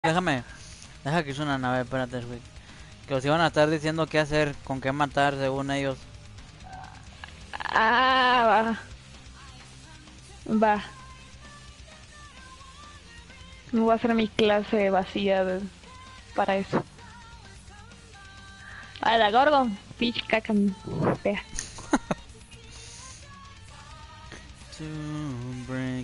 Deja que es una nave, espérate, güey. Que os iban a estar diciendo qué hacer, con qué matar, según ellos. Ah, va. Me voy a hacer mi clase vacía para eso. A la Gorgon, pinche caca fea. To break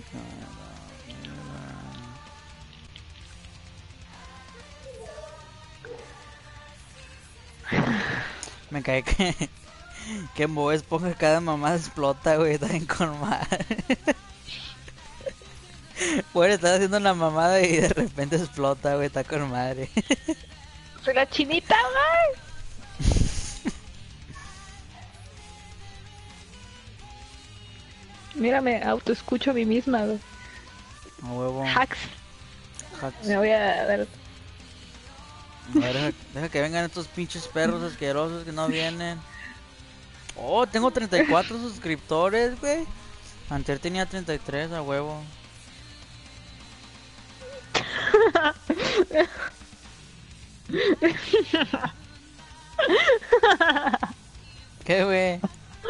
Me cae que en Bob Esponja cada mamá explota, güey, está bien con madre. Bueno, estás haciendo una mamada y de repente explota, güey, está con madre. Soy la chinita, güey. Mira, me autoescucho a mí misma, güey. A huevo. Hacks. Hacks. Me voy a dar. A ver, deja que vengan estos pinches perros asquerosos que no vienen. Oh, tengo 34 suscriptores, güey. Antes tenía 33, a huevo. ¿Qué, güey?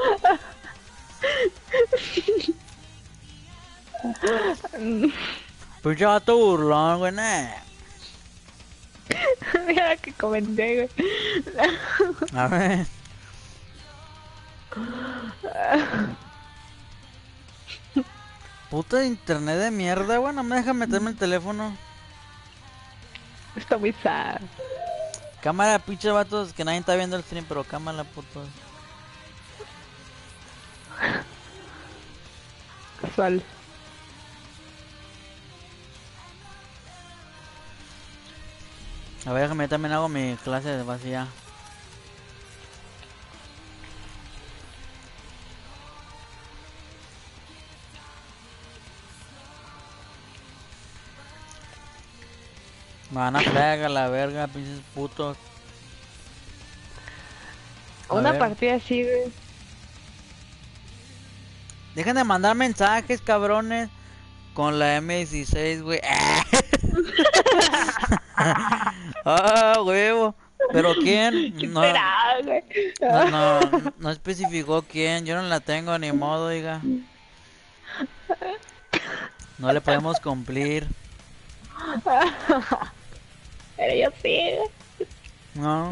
Pues ya vato burlón, güey, nah. Mira que comenté, güey. A ver. Puta de internet de mierda, güey. No me deja meterme el teléfono. Está muy sad. Cámara, pinches vatos, que nadie está viendo el stream, pero cámara, putos. Casual. A ver, déjame, yo también hago mi clase de vacía. Me van a fregar a la verga, pinches putos. Una partida así, güey. Dejen de mandar mensajes, cabrones. Con la M16, güey. Ah, huevo. ¿Pero quién? No, güey. no especificó quién. Yo no la tengo ni modo, diga. No le podemos cumplir. Pero yo sí, güey. No.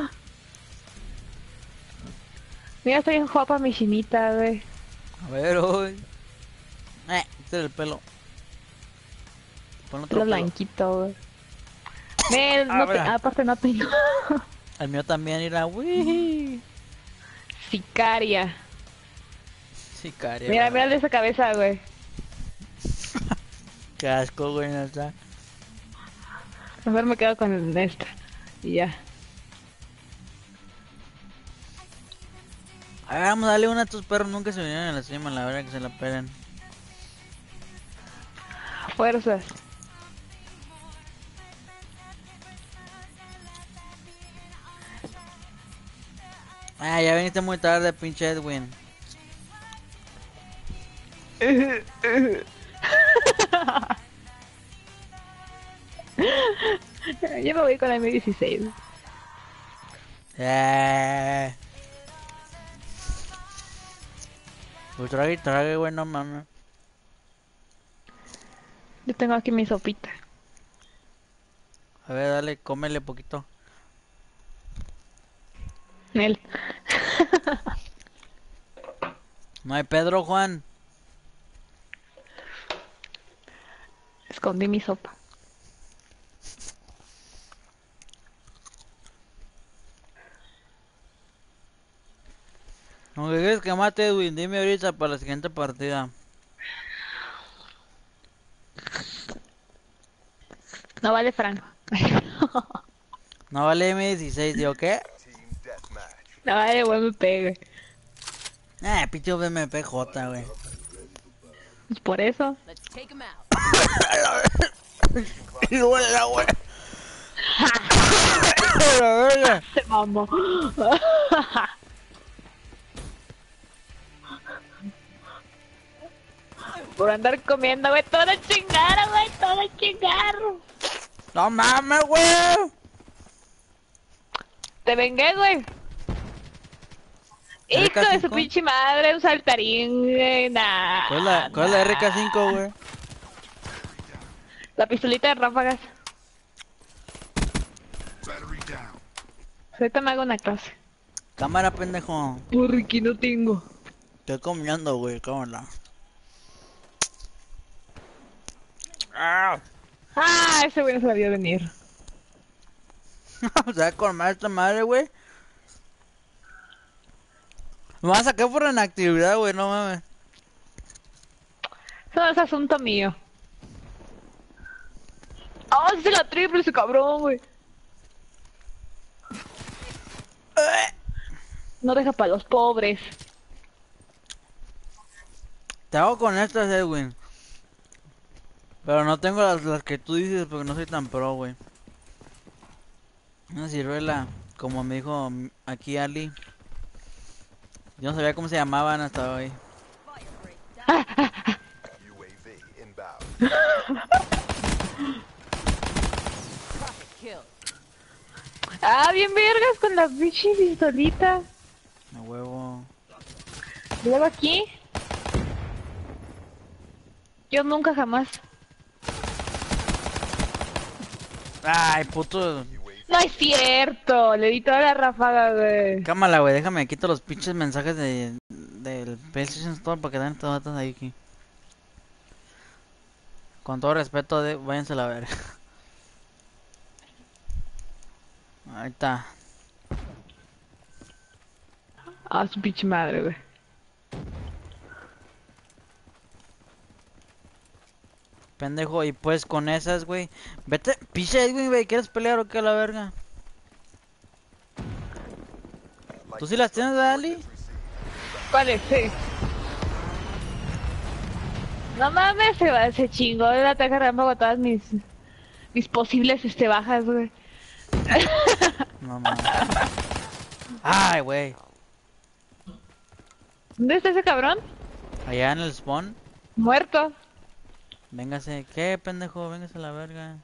Mira, estoy en guapa mi chinita, güey. A ver, hoy. Este es el pelo. Pon otro Lo pelo. blanquito, güey. Aparte no tengo. El mío también irá. Uy. Sicaria. Sicaria. Mira, mira de esa cabeza, güey. Qué asco, güey, no está. Mejor me quedo con esta. Y ya. A ver, vamos a darle una a estos perros. Nunca se vinieron a la cima, la verdad que se la peguen. Fuerzas. Ah, ya viniste muy tarde, pinche Edwin. Yo me voy con la M16. Pues trague, güey, no mames. Yo tengo aquí mi sopita. A ver, dale, cómele poquito. Nel. No hay Pedro, Juan. Escondí mi sopa. Aunque quieres que mate, Edwin, dime ahorita para la siguiente partida. No vale Franco. No vale M16, ¿digo qué? No vale buen pegue. Pinche BMPJ, güey. Pues por eso. Y duele la güey. Se mamó. Por andar comiendo, güey, todo chingar, güey, todo chingar. No mames, güey. Te vengué, güey. Hijo de su RK5. pinche madre, un saltarín, güey. Nah, ¿Cuál es la RK5, güey? La pistolita de ráfagas. Ahorita me hago una clase. Cámara, pendejo. Porque no tengo. Estoy comiendo, güey, cámara. Ah. Ah, ese güey no se la vio venir. O sea, con más esta madre, güey. Me vas a sacar por inactividad, güey, no mames. Eso no es asunto mío. Ah, sí se la triple ese cabrón, güey. No deja para los pobres. Te hago con estas, Edwin. Pero no tengo las que tú dices porque no soy tan pro, güey. Una ciruela, como me dijo aquí Ali. Yo no sabía cómo se llamaban hasta hoy. Ah, bien vergas con la pinche pistolita. A huevo. Luego aquí. Yo nunca jamás. Ay, puto. No es cierto, le di toda la ráfaga, güey. Cámara, güey, déjame quito los pinches mensajes del PlayStation Store para que den estos datos ahí aquí. Con todo respeto, váyanse a la verga. Ahí está. Ah, su pinche madre, güey. Pendejo, y pues con esas, güey. Vete, pinche Edwin, güey, ¿quieres pelear o qué a la verga? ¿Tú sí las tienes, Ali? ¿Cuál sí? No mames, se chingó el ataque rampa con todas mis posibles bajas, güey. No mames. Ay, güey. ¿Dónde está ese cabrón? Allá en el spawn. Muerto. Véngase. ¿Qué, pendejo? Véngase a la verga.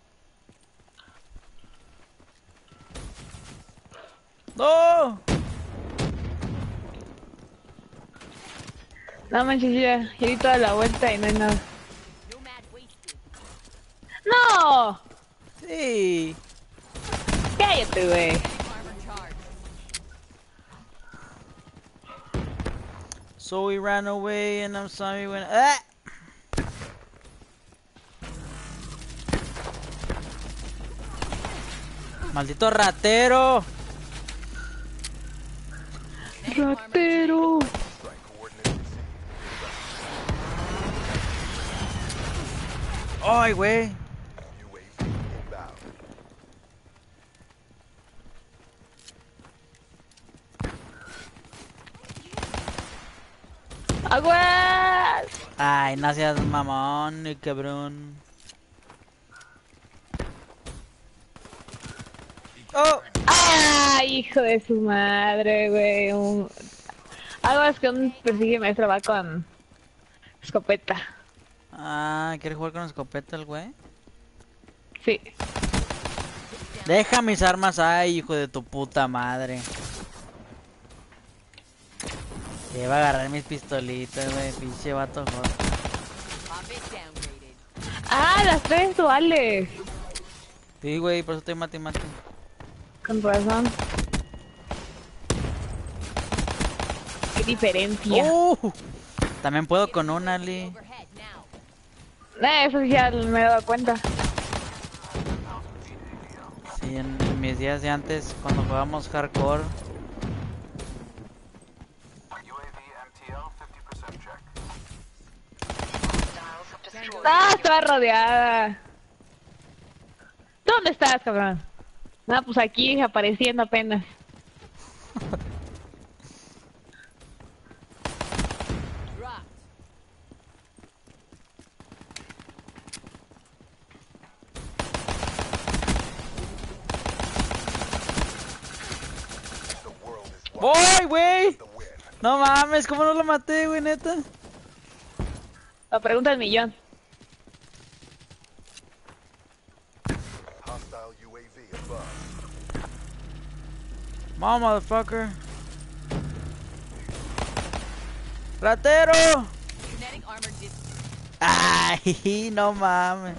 ¡No! No manches, ya di toda la vuelta y no hay nada. ¡No! Sí. Cállate, güey. So we ran away and I'm sorry when... ¡Ah! ¡Maldito ratero! Ratero. ¡Ay, güey! ¡Aguas! Ay, no seas mamón, ni cabrón. ¡Oh! ¡Ay, hijo de su madre, güey! Aguas que un persigue maestro va con escopeta. Ah, ¿quieres jugar con escopeta el güey? Sí. Deja mis armas ahí, hijo de tu puta madre. Que va a agarrar mis pistolitas, güey, pinche vato joder. ¡Ah, las tres duales! Sí, güey, por eso estoy mate y mate. Con razón. ¡Qué diferencia! También puedo con una, Ali. Eso sí ya me he dado cuenta. Sí, en mis días de antes, cuando jugábamos hardcore. ¡Ah, estaba rodeada! ¿Dónde estás, cabrón? Ah, pues aquí, apareciendo apenas. ¡Voy, güey! No mames, ¿cómo no lo maté, güey, neta? La pregunta del millón. Hostile UAV above. Come on, motherfucker. ¡Ratero! Kinetic armor dis- Ay, no mames.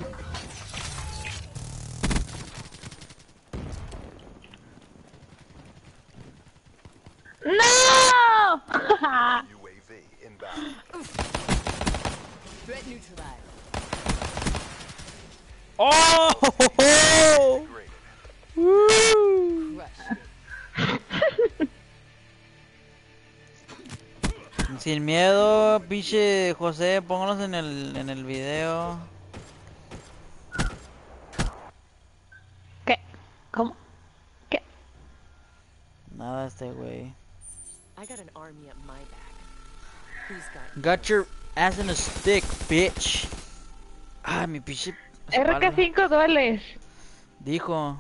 ¡No! UAV inbound. Threat neutralized. ¡Oh! Graded. Woo. Crush. Sin miedo, pinche José, póngalos en el video. ¿Qué? ¿Cómo? ¿Qué? Nada, este güey. I got an army at my back. Who's got Got your ass in a stick, bitch. Ah, mi pinche espalda. RK5 duales. Dijo.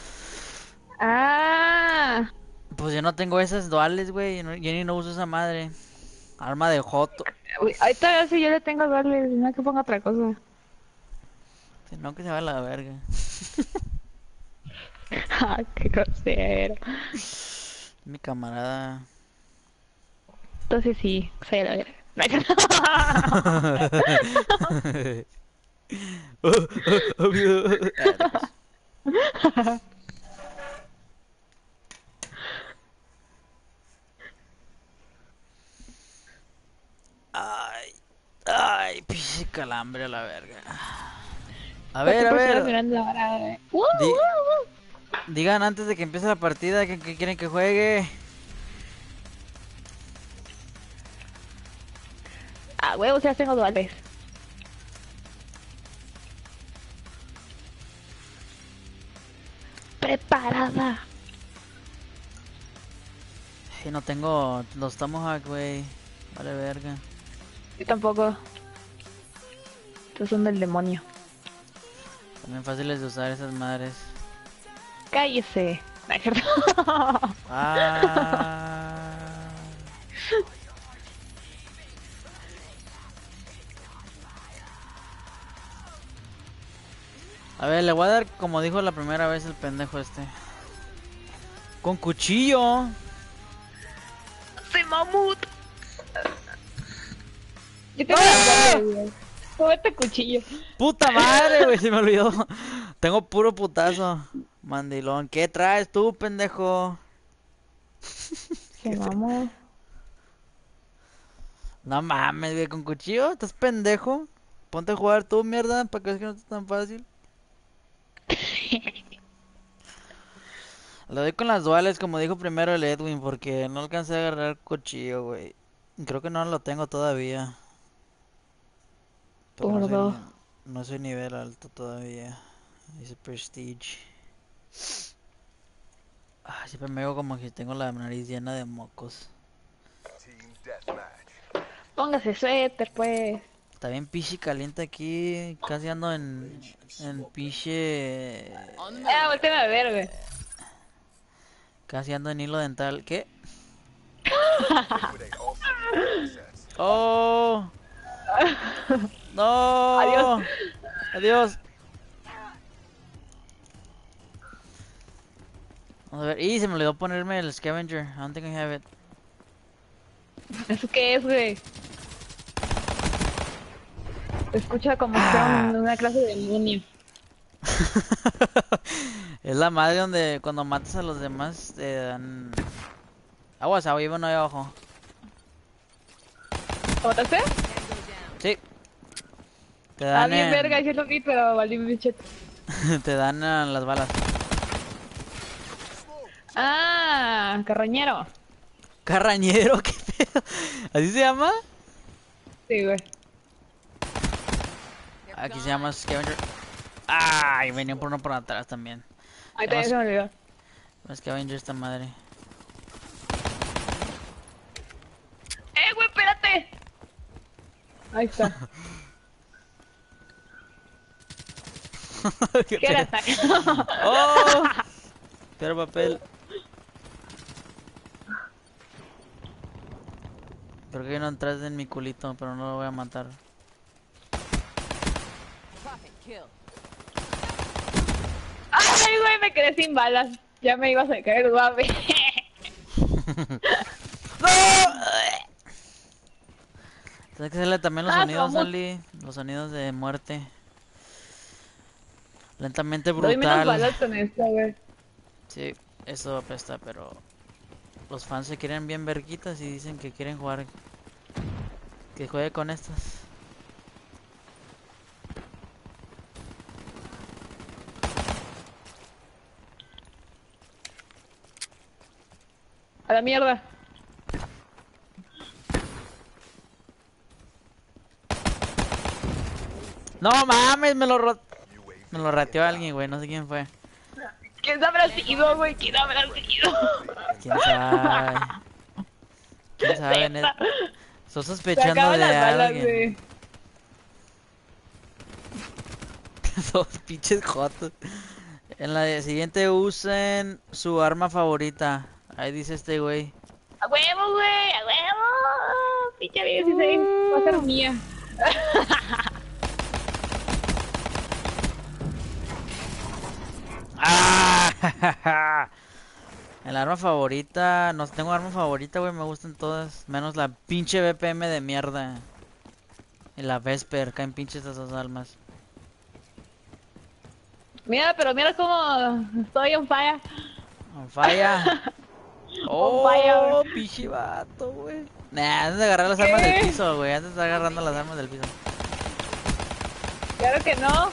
Ah. Pues yo no tengo esas duales, güey. Yo ni no uso esa madre. Arma de joto. Uy, ahorita sí yo le tengo duales, no que ponga otra cosa. Si no, que se va a la verga. Ah, qué grosero. Mi camarada. Entonces sí, soy la verga. Ay, ay, pinche calambre a la verga. A ¿Por qué ver, a personas ver. mirando ahora? Digan antes de que empiece la partida que quieren que juegue. Ah, huevos, ya tengo duales. Preparada. Ay, no tengo los Tomahawk, güey. Vale, verga. Yo tampoco. Estos son del demonio. También fáciles de usar esas madres. Cállese. No, es cierto. Ah. A ver, le voy a dar como dijo la primera vez el pendejo este. Con cuchillo. ¡Soy mamut! Yo tengo las duales, güey. Con este cuchillo. Puta madre, güey, se me olvidó. Tengo puro putazo. Mandilón, ¿qué traes tú, pendejo? Se mamó. No mames, güey, con cuchillo, ¿estás pendejo? Ponte a jugar tú, mierda, para que veas que no está tan fácil. Lo doy con las duales, como dijo primero el Edwin, porque no alcancé a agarrar cuchillo, güey. Creo que no lo tengo todavía. Pero no Gordo. soy, no soy nivel alto todavía. Dice Prestige. Ah, siempre me veo como que tengo la nariz llena de mocos. Team deathmatch. Póngase suéter, pues. Está bien pichi caliente aquí. Casi ando en piche. Volteame a ver, güey. Casi ando en hilo dental. ¿Qué? Liquidate all civilian assets. ¡Oh! ¡No! Adiós. Adiós. Vamos a ver. Y se me olvidó ponerme el scavenger. I don't think I have it. ¿Eso qué es, güey? Se escucha como si fuera una clase de demonio. Es la madre donde cuando matas a los demás te dan. Aguas, ahí uno ahí abajo. ¿Lo mataste? Sí. Te Ah, dan bien verga, yo lo vi, pero valí mi bichete. te dan las balas. Ah, carroñero. Carrañero, qué pedo. ¿Así se llama? Sí, güey. Aquí se llama scavenger. Ay, venía por uno por atrás también. Ahí también se me olvidó. Scavenger esta madre. Güey, espérate. Ahí está. ¿Qué ¿Qué era pedo? esa? ¡Oh! Pero papel. Creo que hay uno atrás en mi culito, pero no lo voy a matar. Profit kill. ¡Ah! me quedé sin balas. Ya me ibas a caer, guave. ¡No! Tienes que hacerle también los Ah, sonidos, vamos. Ali. Los sonidos de muerte. Lentamente Doy menos brutal. balas con esta, güey. Sí, eso apesta, pero los fans se quieren bien verguitas y dicen que quieren jugar. Que juegue con estas. A la mierda. No mames, me lo UAV rateó inbound. alguien, güey, no sé quién fue. ¿Quién habrá sido, güey? ¿Quién habrá sido? ¿Quién sabe? ¿Quién sabe? Estoy Se sospechando acaban de las balas, alguien. güey. Dos pinches jotos. En la siguiente usen su arma favorita. Ahí dice este güey. ¡A huevo, güey! ¡A huevo! Pinche vida, si se va a ser mía. ¡Ah! El arma favorita. No tengo arma favorita, güey. Me gustan todas. Menos la pinche BPM de mierda. Y la Vesper. Caen pinches esas armas. Mira, pero mira cómo estoy on fire. On fire. On fire, Oh, güey. pinche vato, güey. Nah, antes de agarrar las armas del ¿Qué? piso, güey. Antes de estar agarrando las armas del piso. Claro que no.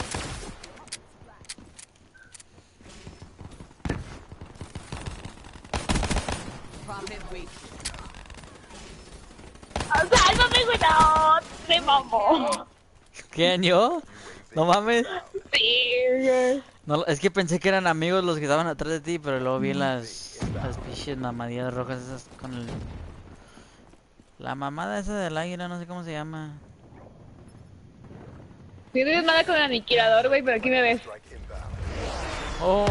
Profit wait. ¡Sálvame, güey! ¡No! ¡Se mamó! ¿Quién, yo? No mames. Sí, güey. No, es que pensé que eran amigos los que estaban atrás de ti, pero luego vi las pinches mamadillas rojas esas con el... La mamada esa del águila, no sé cómo se llama. Sí, eres mala con el aniquilador, güey, pero aquí me ves. Strike inbound. Oh.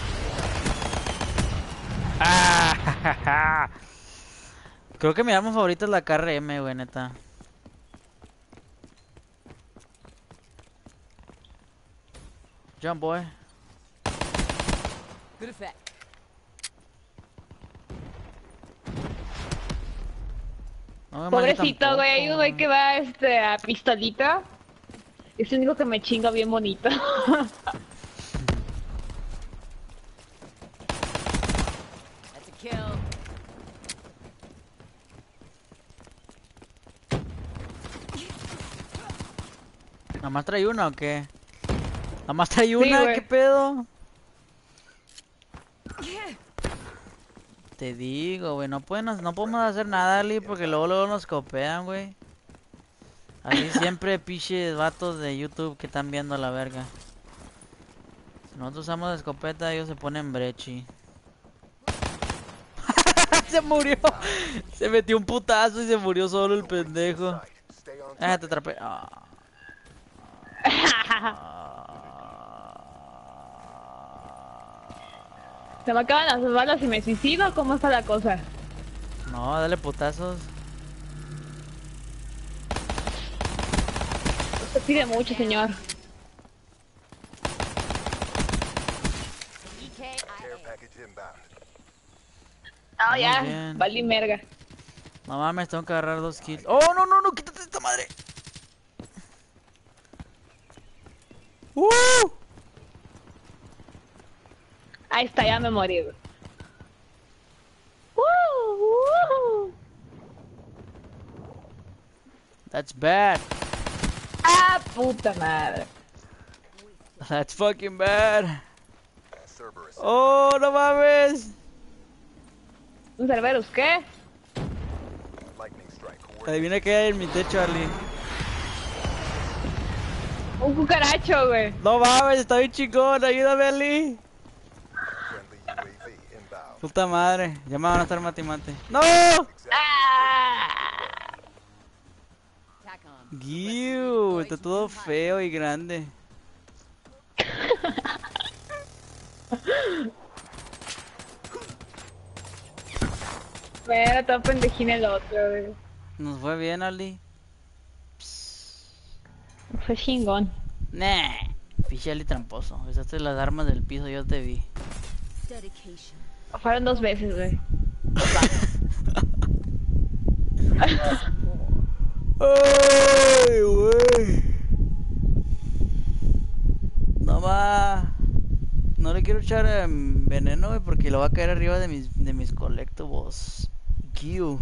Ah, creo que mi arma favorita es la KRM, güey, neta. Jump, boy. Good effect. No me mate Pobrecito, tampoco. güey. Hay un güey que va a pistolita. Es el único que me chinga bien bonito. That's a kill. ¿Nomás trae una o qué? ¿Nomás trae una? güey. ¿Qué pedo? Te digo, güey, no podemos hacer nada, Ali, porque luego nos copean, güey. Así siempre pinches vatos de YouTube que están viendo la verga. Si nosotros usamos escopeta, ellos se ponen brechi. Se murió. Se metió un putazo y se murió solo el pendejo. Sight. Stay on Ah, te target. atrapé. Se me acaban las balas y me suicido. ¿Cómo está la cosa? No, dale putazos. Usted pide mucho, señor. Care EKIA. package inbound. No, Muy ya. bien. Valí merga. No mames, tengo que agarrar 2 kills. ¡Oh, no, no, no! ¡Quítate esta madre! Ahí está, ya me morí, güey. That's bad. ¡Ah, puta madre! That's fucking bad. Cerberus. ¡Oh, no mames! ¿Un Cerberus qué? Lightning strike. Coordinated. Adivina qué hay en mi techo, Ali. Un cucaracho, güey. No mames, está bien chingón. Ayúdame, Ali. Friendly UAV inbound. Puta madre. Ya me van a estar mate. ¡No! ¡Ah! Tac on. Giu, está todo feo y grande. Era todo pendejín el otro, güey. Nos fue bien, Ali. Fue chingón. Nah. Fiche Ali tramposo. Usaste las armas del piso, yo te vi. dedication. Fueron 2 veces, güey. Ay, güey. No va. No le quiero echar veneno, güey, porque lo va a caer arriba de mis collectibles. Kill.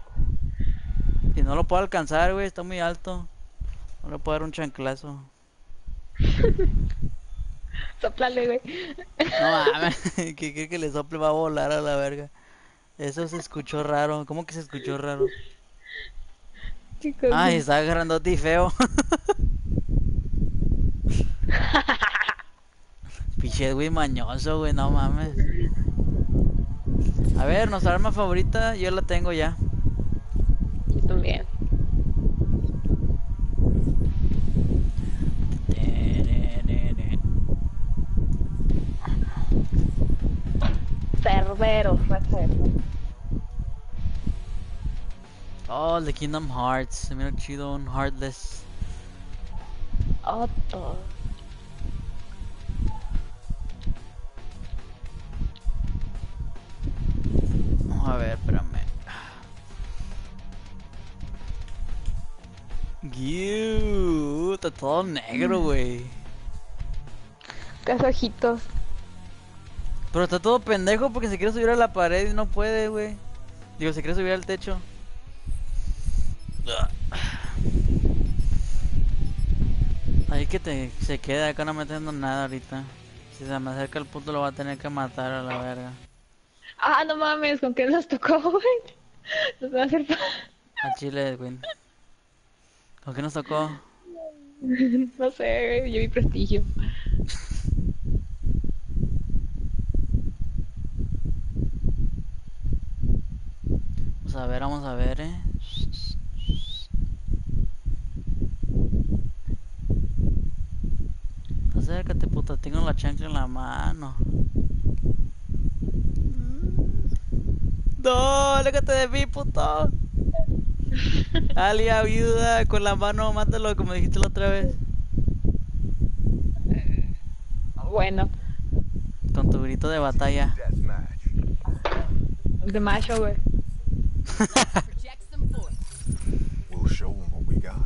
Y no lo puedo alcanzar, güey, está muy alto. No le puedo dar un chanclazo. Soplale, güey. No mames, que quiere que le sople, va a volar a la verga. Eso se escuchó raro. ¿Cómo que se escuchó raro? Chicos. Ay, está grandote y feo. Pinche güey mañoso, güey, no mames. A ver, nuestra arma favorita, yo la tengo ya. Yo también. Cerberos, va a ser. Oh, el de Kingdom Hearts. Se mira chido, un Heartless. Otto. Vamos a ver, espérame. Está todo negro, güey. Casi ojitos. Pero está todo pendejo porque se quiere subir a la pared y no puede, güey. Digo, se quiere subir al techo. Ahí que se queda, acá no metiendo nada ahorita. Si se me acerca el puto lo va a tener que matar a la verga. Ah, no mames, ¿con qué nos tocó, güey? Nos va a hacer... A Chile, Edwin. ¿Con qué nos tocó? No sé, güey, yo vi prestigio. Vamos a ver, Acércate, puta, tengo la chancla en la mano. No, aléjate de mí, puto. Ali, ayuda, con la mano, mátalo como dijiste la otra vez. Bueno, Con tu grito de batalla. Deathmatch. de macho, güey. Project some force. We'll show them what we got.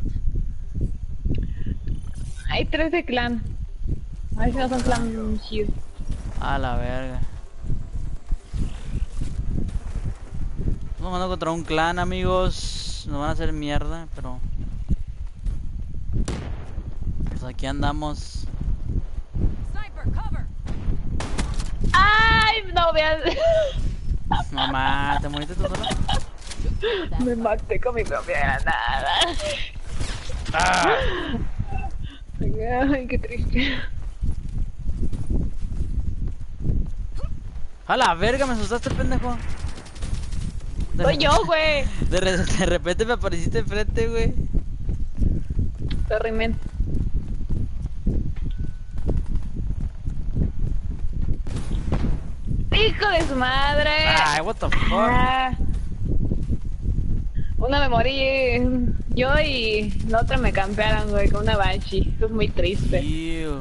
Hay 3 de clan. A ver si no son clan chidos. A la verga. Estamos jugando contra un clan, amigos. Nos van a hacer mierda, pero... Pues aquí andamos. Sniper, cover. ¡Ay! No veas. Mamá, ¿te moriste tú sola? Me maté con mi propia granada. Ay, qué triste. A la verga, me asustaste, pendejo. Soy yo, güey. De repente me apareciste enfrente, güey. Sorry, men. ¡Hijo de su madre! Ay, what the fuck. Ah. Una me morí yo y la otra me campearon, güey, con una Banshee. Eso es muy triste. Ew.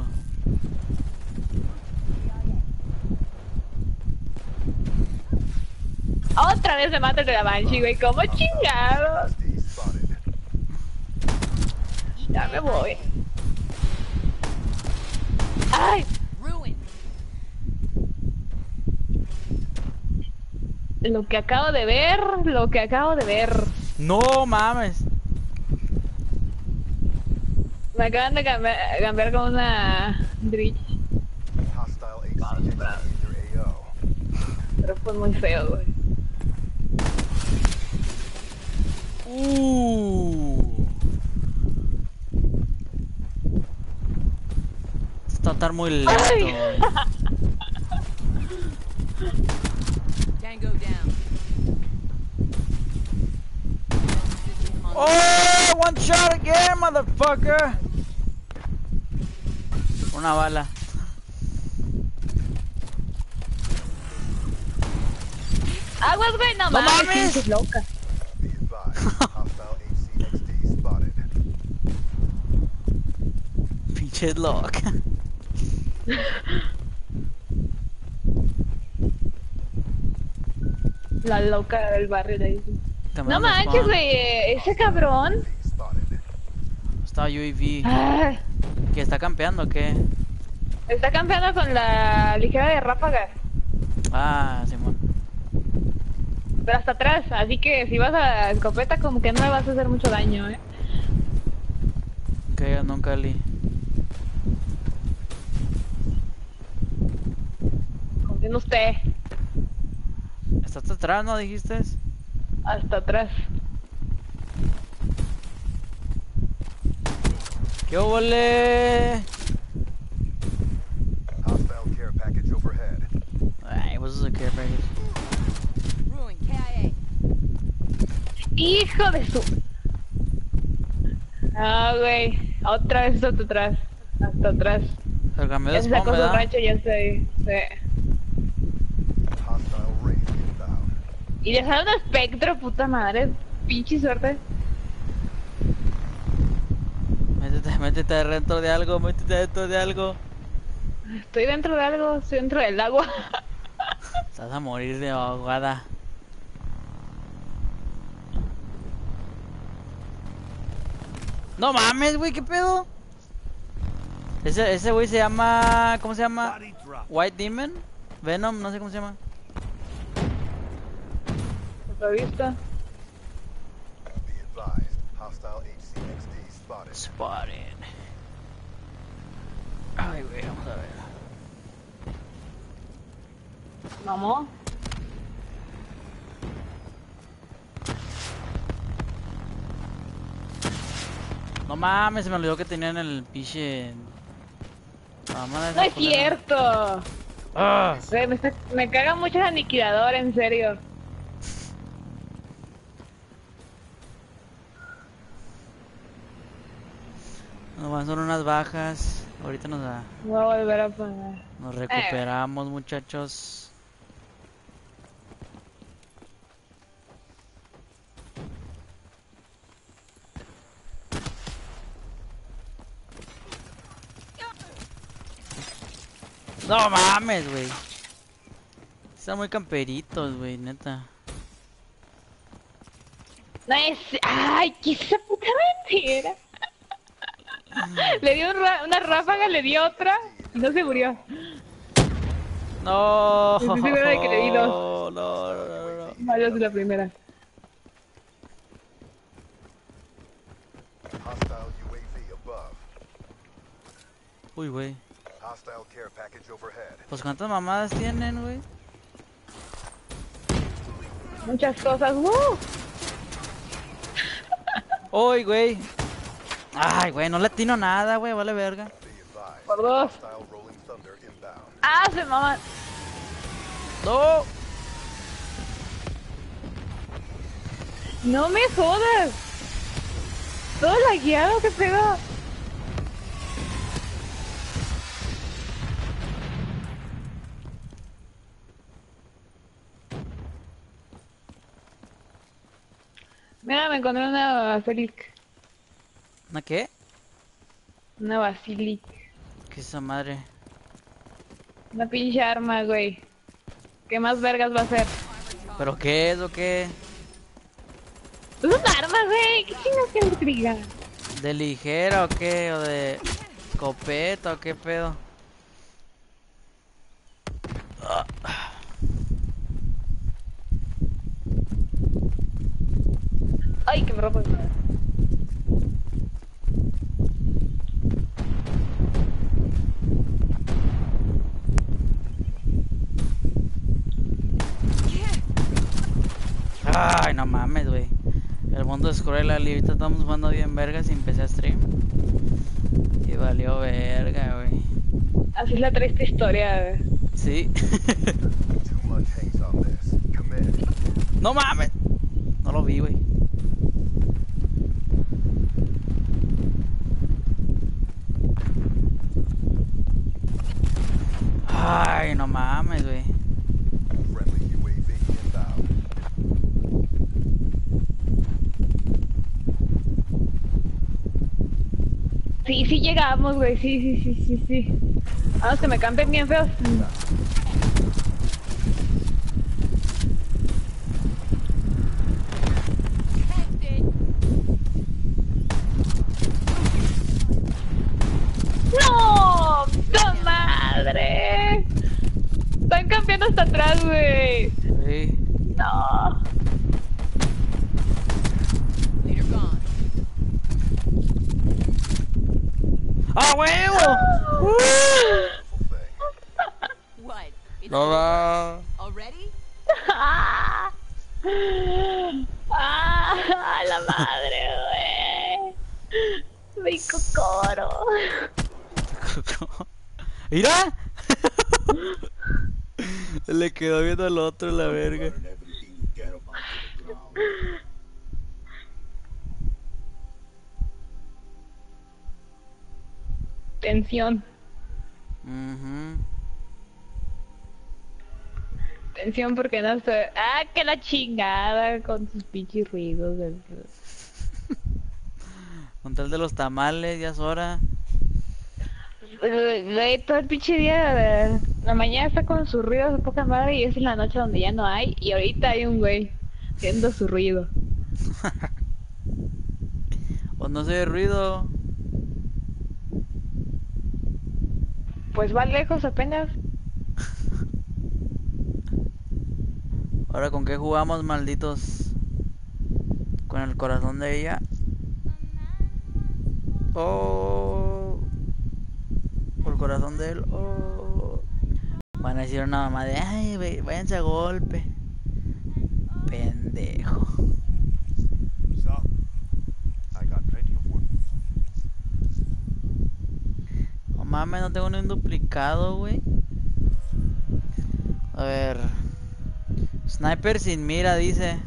Otra vez me mata el de la Banshee, güey. ¿Cómo chingados? SD spotted. Ya me voy. ¡Ay! Ruin. Lo que acabo de ver, lo que acabo de ver. No mames. Me acaban de cambiar con una Dritch, Hostile HCXD in your AO. pero fue muy feo, güey. Esto va a estar muy lento, Ay. güey. Tango down. Oh, one shot again, motherfucker. Una bala. Aguas, güey, no ¡No mames, mames! pinches loca. Be advised, hostile HCXD spotted. Pinche loca. La loca del barrio de ahí. No Cambiando manches, spawn. güey, ese cabrón. Spotted. Está UAV. Ah, ¿Que está campeando o qué? está campeando con la ligera de ráfagas. Ah, Simón. Pero hasta atrás, así que si vas a la escopeta como que no le vas a hacer mucho daño, Que nunca li. Confía en usted. ¿Está hasta atrás, no dijiste? Hasta atrás. ¡Qué ole! Hostile care package overhead. Ay, pues eso que package. Ruin, KIA. Hijo de su... Ah, güey. Otra vez hasta atrás. Hasta atrás. El cambio Ya de se spawn, sacó su ¿verdad? rancho, ya estoy. Sí. Hostile raid inbound. Y le sale un espectro, puta madre. Pinche suerte. Métete dentro de algo, métete dentro de algo. Estoy dentro de algo, estoy dentro del agua. Estás a morir de ahogada. No mames, güey, ¿qué pedo? Ese güey se llama... ¿Cómo se llama? White Demon. Venom, no sé cómo se llama. Otra vista. Be advised. Hostile HCXD spotted. Spotted. Ay, güey, vamos a ver. Mamó. No mames, se me olvidó que tenían el pinche... Mamá de No esa es culera. cierto. Ah, Güey, me caga mucho el aniquilador, en serio. nomás son unas bajas. Ahorita Voy a volver a poner. nos recuperamos, muchachos. No mames, güey. Están muy camperitos, güey, neta. No es... ¡Ay, qué esa puta mentira! Le dio una ráfaga, le dio otra y no se murió. No. Estoy segura de que le di dos. No. Vale, es la primera. Hostile UAV above. Uy, güey. Hostile care package overhead. Pues cuántas mamadas tienen, güey. Muchas cosas. Uy, güey. Ay, güey, no le atino nada, güey, vale verga. Be advised. Por dos. Hostile rolling thunder inbound. ¡Ah, se maman! No. ¡No me jodas! Todo lagueado, ¿qué pedo? Mira, me encontré una basilic. ¿Una qué? Una basilic. ¿Qué es esa madre? Una pinche arma, güey. ¿Qué más vergas va a ser? ¿Pero qué es o qué? Es una arma, güey. ¿Qué chingas que le diga? ¿De ligera o qué? ¿O de escopeta o qué pedo? Ay, que me rompo el madre. Ay, no mames, güey. El mundo es cruel, Ali. Ahorita estamos jugando bien vergas y empecé a stream. Y valió verga, güey. Así es la triste historia, güey. Sí. Too much hangs on this. Commit. No mames. No lo vi, güey. Ay, no mames, güey. Friendly UAV inbound. Sí, sí llegamos, güey. Sí. Vamos, que me campen bien feos. hasta atrás, güey. Sí. No. Leader gone. ¡Ah, huevo! What? It's No over va. already? Ah, ah, la madre, güey. Mi cocoro. ¡Mira! Le quedó viendo al otro la verga. Burning everything you care about to the ground. Tensión. Mhm. Tensión porque no estoy. Ah, que la chingada con sus pinches ruidos. Con tal de los tamales, ya es hora. Güey, todo el pinche día de la mañana está con sus ruidos de poca madre y es en la noche donde ya no hay. Y ahorita hay un güey haciendo su ruido. O no se ve ruido. Pues va lejos apenas. Ahora, ¿con qué jugamos, malditos? Con el corazón de ella. Oh. Por el corazón de él. Oh. Van a decir una mamá de, ay, váyanse a golpe. Pendejo. So, I got plenty of wood. No mames, no tengo ni un duplicado, güey. A ver. Sniper sin mira, dice.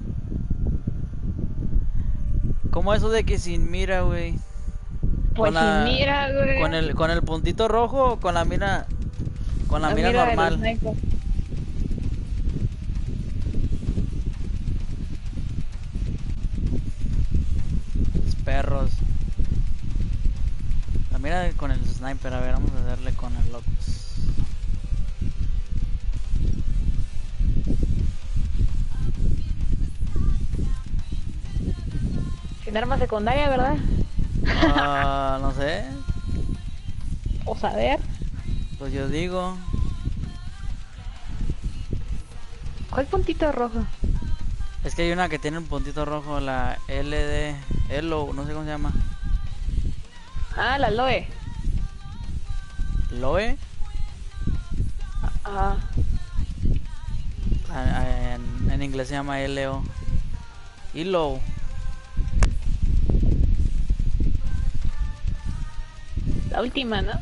¿Cómo eso de que sin mira, güey? Pues Con la- si mira, güey. con el puntito rojo o con la mira. Con la mira del normal. sniper. Los perros. La mira con el sniper, a ver, vamos a darle con el locus. Sin arma secundaria, ¿verdad? Ah, no sé. O saber. Pues yo digo. ¿Cuál puntito rojo? Es que hay una que tiene un puntito rojo, la LD. Elo, no sé cómo se llama. Ah, la Loe. ¿Loe? Ah, En inglés se llama LO. Elo. la última, ¿no?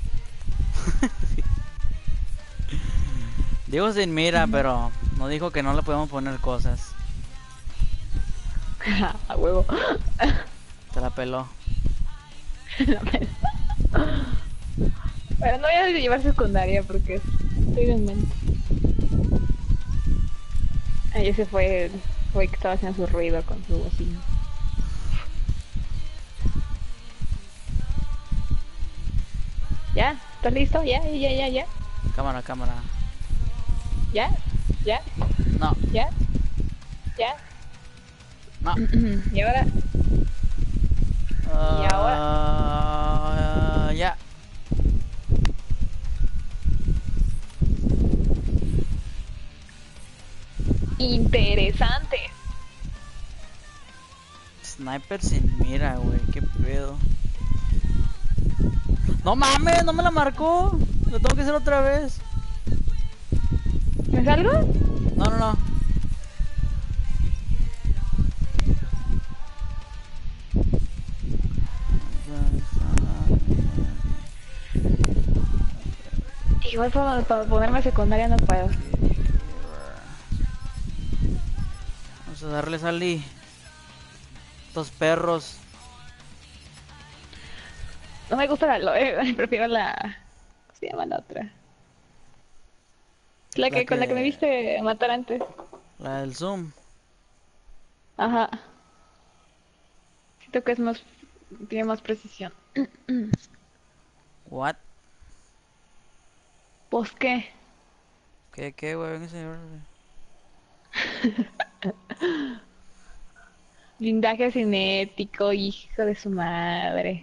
Digo sin mira, pero no dijo que no le podemos poner cosas. A huevo. Te la peló. Pero no voy a llevar secundaria porque estoy en mente. Ahí ese fue el güey que estaba haciendo su ruido con su bocina. ¿Ya? ¿Estás listo? ¿Ya? Cámara, cámara. ¿Ya? ¿Ya? No, ¿Ya? ¿Ya? no. ¿Y ahora? Ya. Interesante. Sniper sin mira, güey. Qué pedo. No mames, no me la marcó. Lo tengo que hacer otra vez. ¿Me salgo? No, no, no. Igual para ponerme secundaria no puedo. Vamos a darle salí. Estos perros. No me gusta la Loe, prefiero la... ¿Cómo se llama la otra? La que, con la que me viste matar antes. La del Zoom. Ajá. Siento que es más... tiene más precisión. What? ¿Pues qué? ¿Qué, güey? Venga, señor. Blindaje cinético, hijo de su madre.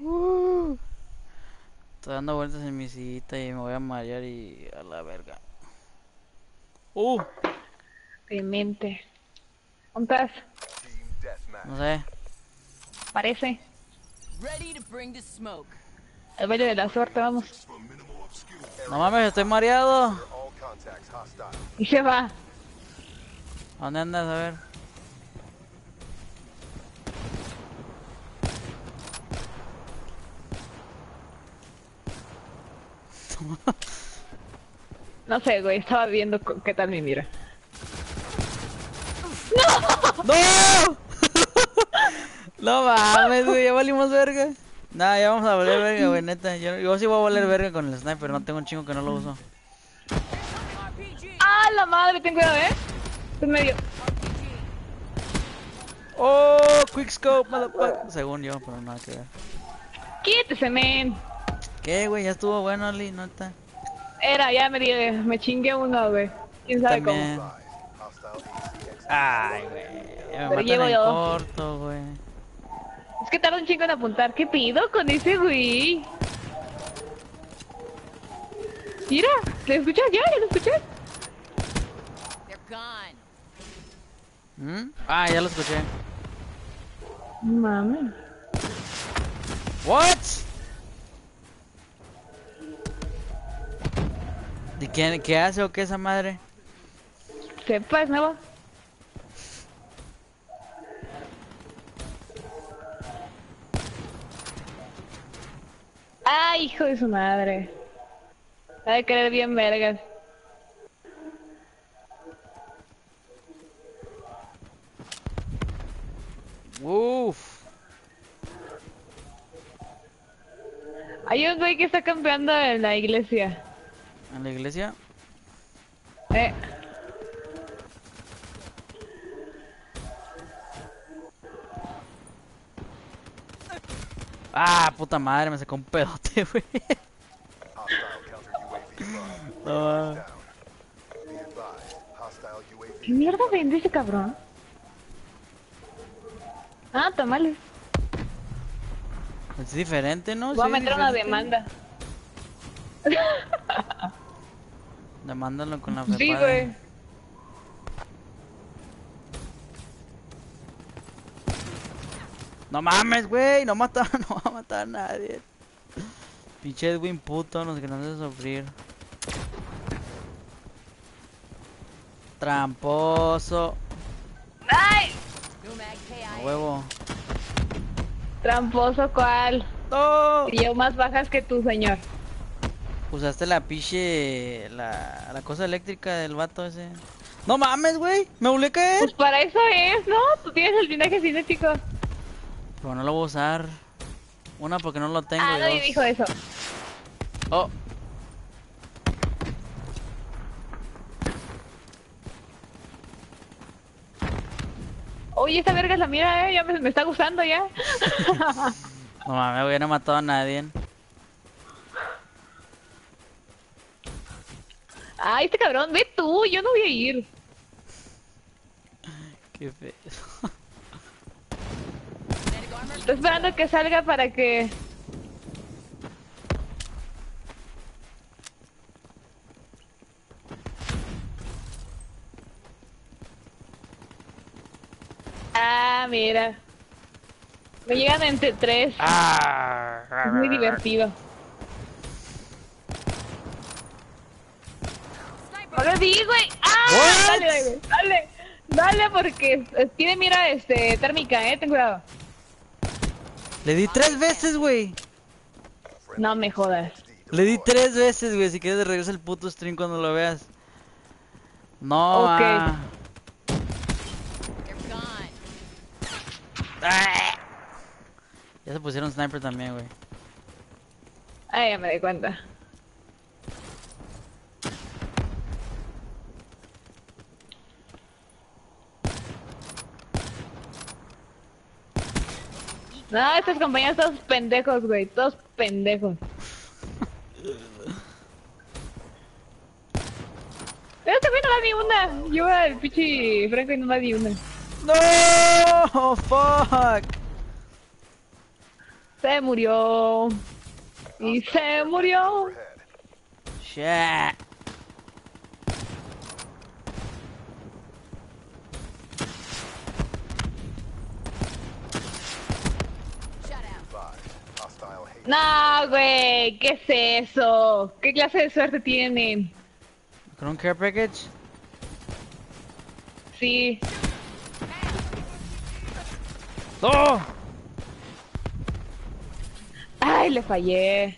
Estoy dando vueltas en mi sillita y me voy a marear y a la verga. Demente. ¿Dónde estás? Team deathmatch. No sé. Parece. Ready to bring the smoke. El baile de la suerte, vamos. No mames, estoy mareado. All contacts hostile. Y se va. ¿A dónde andas? A ver. No sé, güey, estaba viendo qué tal mi mira. ¡No! No mames, güey, ya valimos verga. Nah, ya vamos a valer verga, güey, neta. Yo sí voy a valer verga con el sniper, no tengo un chingo que no lo uso. ¡Ah, la madre! Ten cuidado, En medio. Oh, quickscope, motherfucker. Según yo, pero nada que ver. ¡Quítese, men! ¿Qué, güey? Ya estuvo bueno, Ali, neta. Ya me chingué uno, güey. ¿Quién sabe También. cómo? Hostile ACX. Ay, güey. Me Pero matan llevo en yo. corto, güey. Es que tarda un chingo en apuntar. ¿Qué pido con ese güey? Mira, ¿lo escuchas ya? ¿Ya lo escuchas? They're gone. Ah, ya lo escuché. Mami. What? ¿De qué hace o qué esa madre? Sepa, es nuevo. Ay, hijo de su madre. Ha de querer bien vergas. Uf. Hay un güey que está campeando en la iglesia. ¿En la iglesia? Eh. Ah, puta madre, me sacó un pedote, güey. Hostile counter UAV above. No, Down. Be advised. Hostile UAV. ¿Qué mierda vende ese cabrón? Ah, tamales. es diferente, ¿no? Voy a Sí, meter una diferente. demanda. Demándalo con la Sí, FEPADE. güey. No mames, güey, no mata, no va a matar a nadie. Pinche Edwin puto, nos queremos hacer sufrir. Tramposo. ¡Ay! A Nomad KI. huevo. Tramposo, ¿cuál? ¡No! Y yo más bajas que tú, señor. Usaste la pinche... La cosa eléctrica del vato ese. No mames, güey, me volví a caer. Pues para eso es, ¿no? Tú tienes el blindaje cinético. Pero no lo voy a usar. Una, porque no lo tengo. Ah, Y nadie dos... dijo eso. Oh. Oye, esta verga es la mía, ya me está gustando ya. No mames, güey, no he matado a nadie. Ay, este cabrón, ve tú, yo no voy a ir. Qué feo. Kinetic armor. Estoy esperando que salga para que... Ah, mira. Me llegan entre tres. Ah. Es muy divertido. Sniper. No lo di, güey. ¡Ah! What? Dale, güey. Dale. Dale porque tiene mira térmica, ten cuidado. Le di 3 veces, güey. No me jodas. Le di 3 veces, güey. Si quieres regresa el puto stream cuando lo veas. No, Ok. They're gone. Ah. Ya se pusieron sniper también, güey. Ay, ya me di cuenta. No, estos compañeros todos pendejos, güey. Todos pendejos. Pero también no da ni una. Yo al pichi Franco y no da ni una. No, fuck. Se murió. Y se murió. Overhead. Shit. No, güey, ¿qué es eso? ¿Qué clase de suerte tienen? ¿Con un care package? Sí. ¡Oh! Ay, le fallé.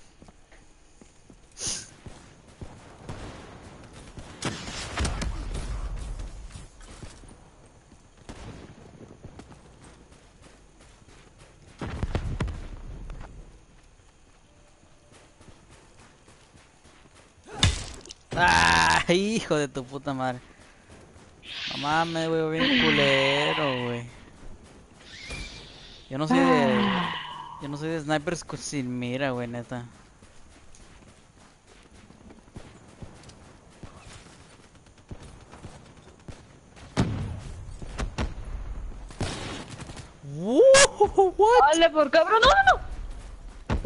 ¡Ah! Hijo de tu puta madre. No mames, güey, bien culero, güey. Yo no soy de... Yo no soy de snipers sin mira, güey, neta. What? ¡Dale por cabrón! ¡No, no, no!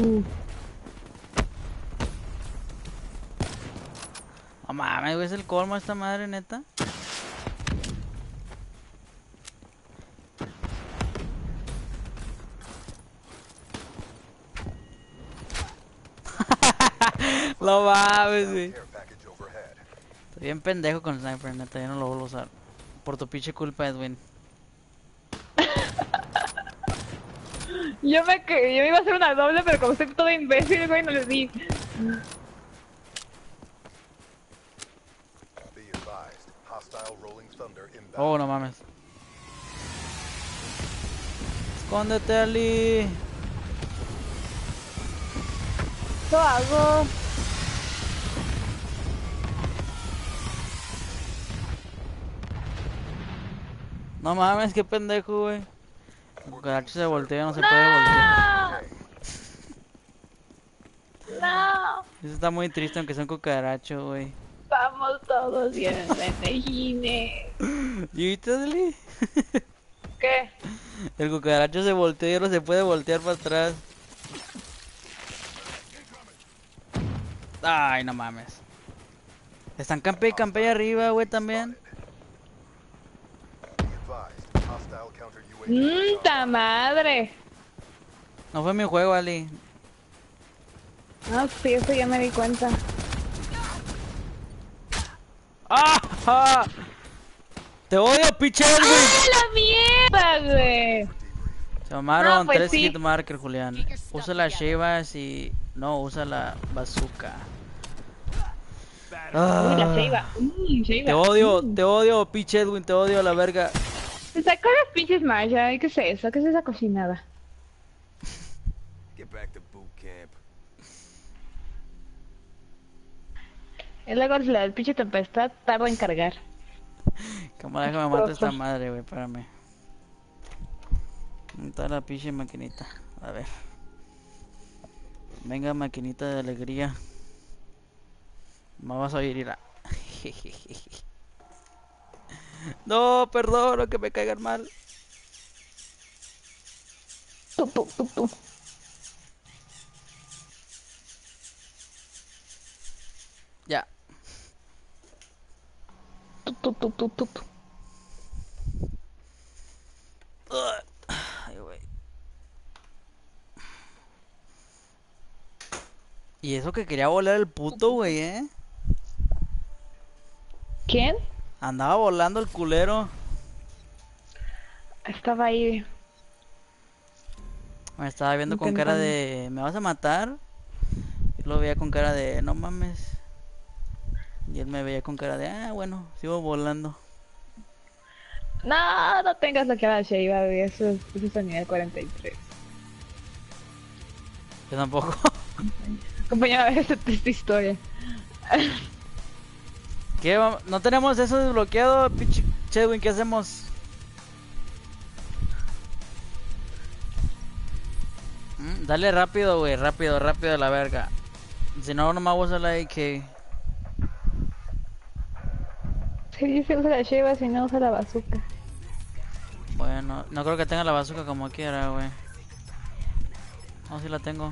No mames, güey, es el colmo esta madre, neta. No mames, güey. Care package overhead. Estoy bien pendejo con sniper, neta, ya no lo vuelvo a usar. Por tu pinche culpa, Edwin. Yo me iba a hacer una doble, pero como soy todo imbécil, güey, no les di. Be advised. Hostile rolling thunder inbound. Oh, no mames. Escóndete, Ali. Lo hago. No mames, qué pendejo, güey. El cucaracho se voltea, no se puede voltear. No. Eso está muy triste, aunque sea un cucaracho, güey. Vamos todos bien, penejines. ¿Y viste, Ali? ¿Qué? El cucaracho se volteó y ahora se puede voltear para atrás. Ay, no mames. Están campe y campe arriba, güey, también. Be advised. Hostile counter UAV. ¡Ta madre! No fue mi juego, Ali. No, sí, eso ya me di cuenta. ¡Ah! ¡Ah! ¡Te odio, pinche Edwin! ¡Ah, la mierda, güey! Se mamaron No, pues 3 sí. hitmarker, Julián. Usa las Shivas y... No, usa la bazooka. Uy, la Ah, Sheiva. Sheiva. te odio, pinche Edwin, te odio a la verga. Se sacó las pinches Marshall. ¿Qué es eso? ¿Qué es esa cocinada? Get back to boot camp. Y luego la pinche tempestad tarda en cargar. Como déjame matar esta madre, güey, espérame. ¿Dónde está la pinche maquinita? A ver. Venga, maquinita de alegría. Me vas a oír, irá. No, perdón, que me caigan mal. Tu. Ya. Tu. Ay, güey. Y eso que quería volar el puto, güey, ¿Quién? Andaba volando el culero. Estaba ahí. Me estaba viendo con cara de... ¿Me vas a matar? Y lo veía con cara de... No mames. Y él me veía con cara de... Ah, bueno, sigo volando. No, no tengas lo que haga Sheiva, güey. Eso es a nivel 43. Yo tampoco. Compañera, esta triste historia. ¿Qué? ¿No tenemos eso desbloqueado, pinche Chedwin? ¿Qué hacemos? Dale rápido, güey. Rápido a la verga. Si no, nomás voy a usar la AK. Se dice usa la Sheiva, si no usa la bazooka. Bueno, no creo que tenga la bazooka como quiera, güey. No, sí la tengo.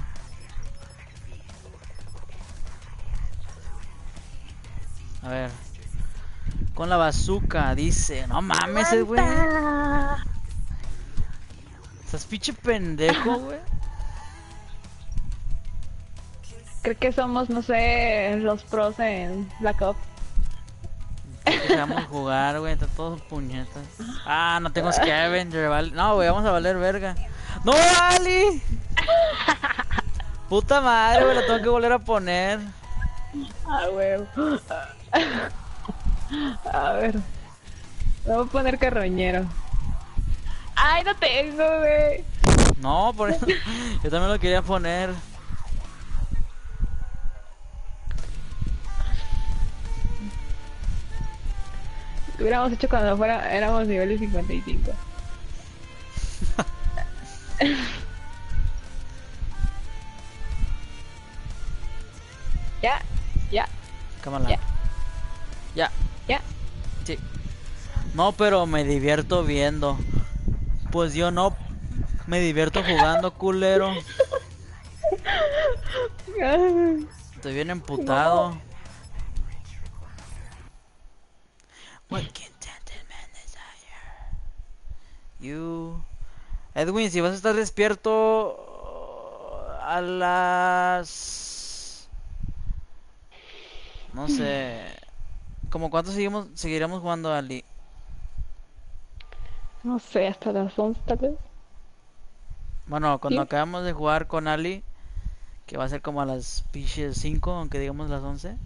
A ver. Con la bazooka, dice. No mames, güey. ¿Estás pinche pendejo, güey? Creo que somos, no sé, los pros en Black Ops. Que sabemos jugar, güey, está todos puñetas. Ah, no tengo scavenger, vale. No, güey, vamos a valer verga. ¡No, Ali! Puta madre, güey, la tengo que volver a poner. Ah, huevo. A ver. Me voy a poner carroñero. Ay, no tengo, güey. No, por eso. Yo también lo quería poner. Lo hubiéramos hecho cuando éramos niveles 55. Ya, ya, Cámara. Ya. Ya. ya. Sí. No, pero me divierto viendo. Pues yo no. Me divierto jugando, culero. Estoy bien emputado. What can gentleman desire? You. Edwin, si vas a estar despierto a las... No sé. ¿Cómo cuánto seguiremos jugando, Ali? No sé, hasta las 11 tal vez. Bueno, cuando Sí. acabamos de jugar con Ali, que va a ser como a las pinches 5, aunque digamos las 11,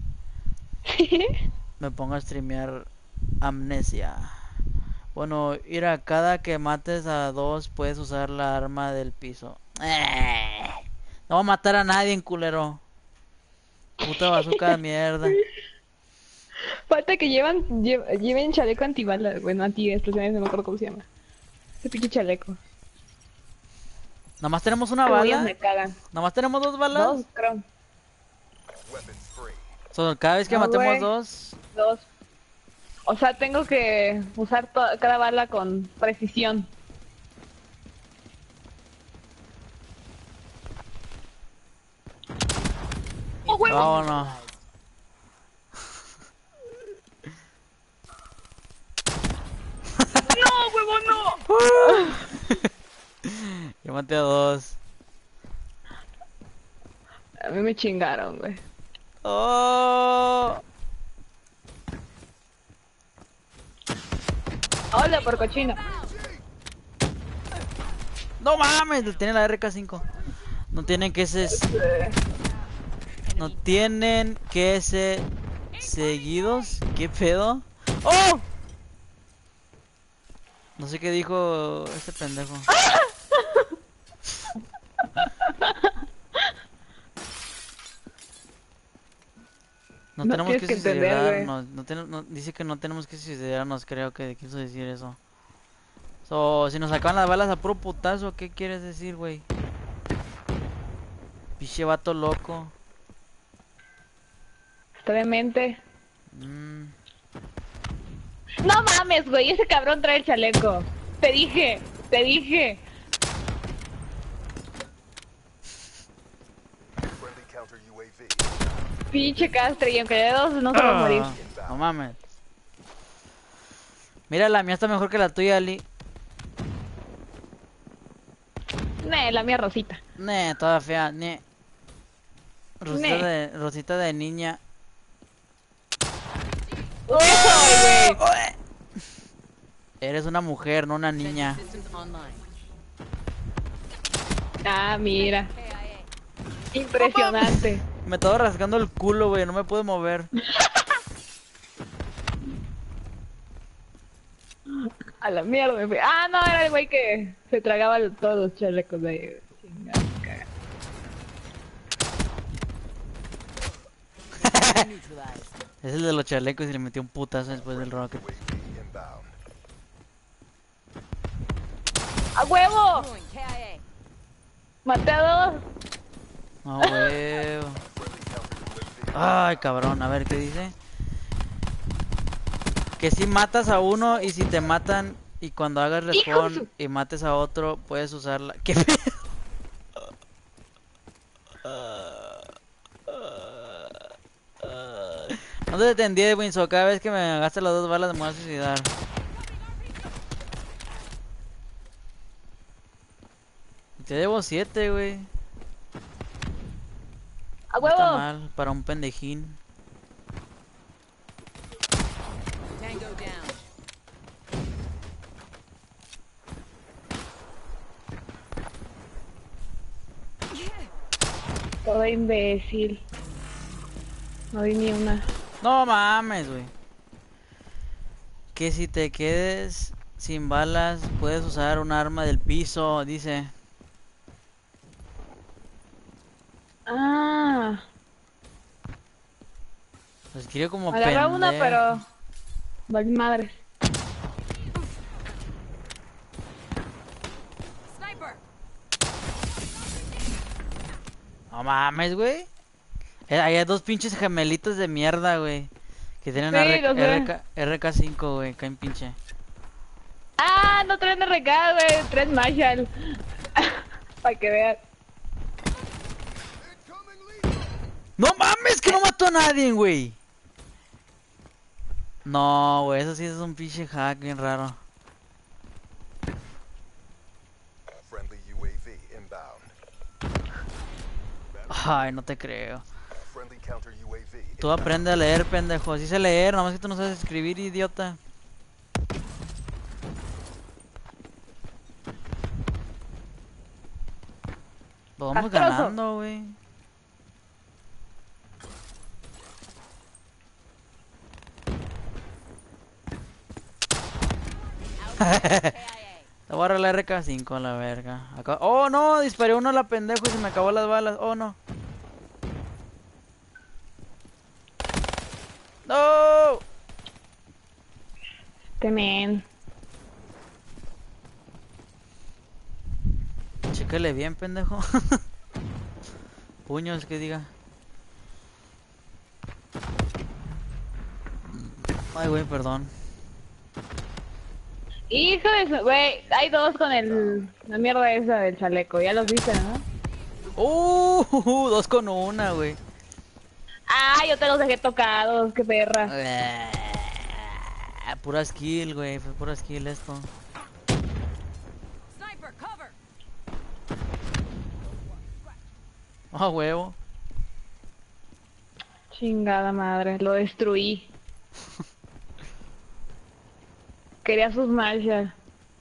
me pongo a streamear Amnesia. Bueno, mira, cada que mates a 2 puedes usar la arma del piso. No va a matar a nadie, en culero. Puta bazooka de mierda. Falta que lleven chaleco antibalas, bueno, anti-explosiones, no me acuerdo cómo se llama. Ese pinche chaleco. Nomás tenemos una Como ellos bala. me cagan. Nomás tenemos 2 balas. Dos, creo. Weapons free. Cada vez que No, matemos güey. 2. Dos. O sea, tengo que usar cada bala con precisión. ¡Oh, huevo! Vámonos. ¡No, huevo, no! Yo maté a 2. A mí me chingaron, güey. Oh. Hola, por cochino. No mames, tiene la RK5. No tienen que ser. No tienen que ser seguidos. ¿Qué pedo? ¡Oh! No sé qué dijo este pendejo. No No tenemos que tienes que entender, güey. suicidarnos. Dice que no tenemos que suicidarnos, creo que quiso decir eso. Si nos sacaban las balas a puro putazo, ¿qué quieres decir, güey? Piche vato loco. Está demente. Mm. No mames, güey, ese cabrón trae el chaleco. Te dije, te dije. Friendly counter UAV. Pinche castre, y aunque de dos no se va a morir. No mames. Mira, la mía está mejor que la tuya, Ali. La mía rosita. Toda fea, Rosita Ne. Rosita de niña. ¡Uy, güey! Eres una mujer, no una niña. Systems online. Ah, mira. Impresionante. Me estaba rascando el culo, güey, no me puedo mover. A la mierda me fui. Ah, no, era el güey que se tragaba todos los chalecos de chingada, caga. Neutralized. Es el de los chalecos y le metió un putazo después del rocket. UAV inbound. ¡A huevo! Deploying KIA. Maté a dos. No, huevo. Friendly counter UAV. Ay, cabrón, a ver qué dice. Que si matas a uno y si te matan y cuando hagas ¡Hijo de respawn su- y mates a otro, puedes usarla. ¿Qué pedo? No te entendí, Winso. Cada vez que me gastes las 2 balas me voy a suicidar. Te debo 7, güey. ¡A No está huevo! mal para un pendejín. Tango down. Todo imbécil. No vi ni una. No mames, güey. Que si te quedes sin balas, puedes usar un arma del piso, dice. Ah, Lo escribe como agarré una, pendejo. pero... Vale madres. Sniper. No mames, güey. Ahí hay dos pinches gemelitos de mierda, güey. Que tienen Sí, lo sé. RK5, güey. Caen pinche. Ah, no traen RK, güey. Traen Marshall. Para que vean. ¡No mames! Que no mató a nadie, güey. No, güey. Eso sí es un pinche hack bien raro. Friendly UAV inbound. Ay, no te creo. Friendly counter UAV Tú inbound. aprende a leer, pendejo. Sí sé leer, nomás que tú no sabes escribir, idiota. Lo vamos Castroso. ganando, güey. KIA. Te voy a agarrar la RK5 a la verga. Oh, no, disparé uno a la pendejo y se me acabó las balas. Oh, no. No. Temen. Chécale bien, pendejo. Puños, que diga. Ay, güey, perdón. Hijo de su... Güey, hay dos con la mierda esa del chaleco. Ya los viste, ¿no? Dos con una, güey. Ah, yo te los dejé tocados. Qué perra. Pura skill, güey. Fue pura skill esto. Sniper, cover. Ah, huevo. Chingada madre. Lo destruí. Quería sus Marshall.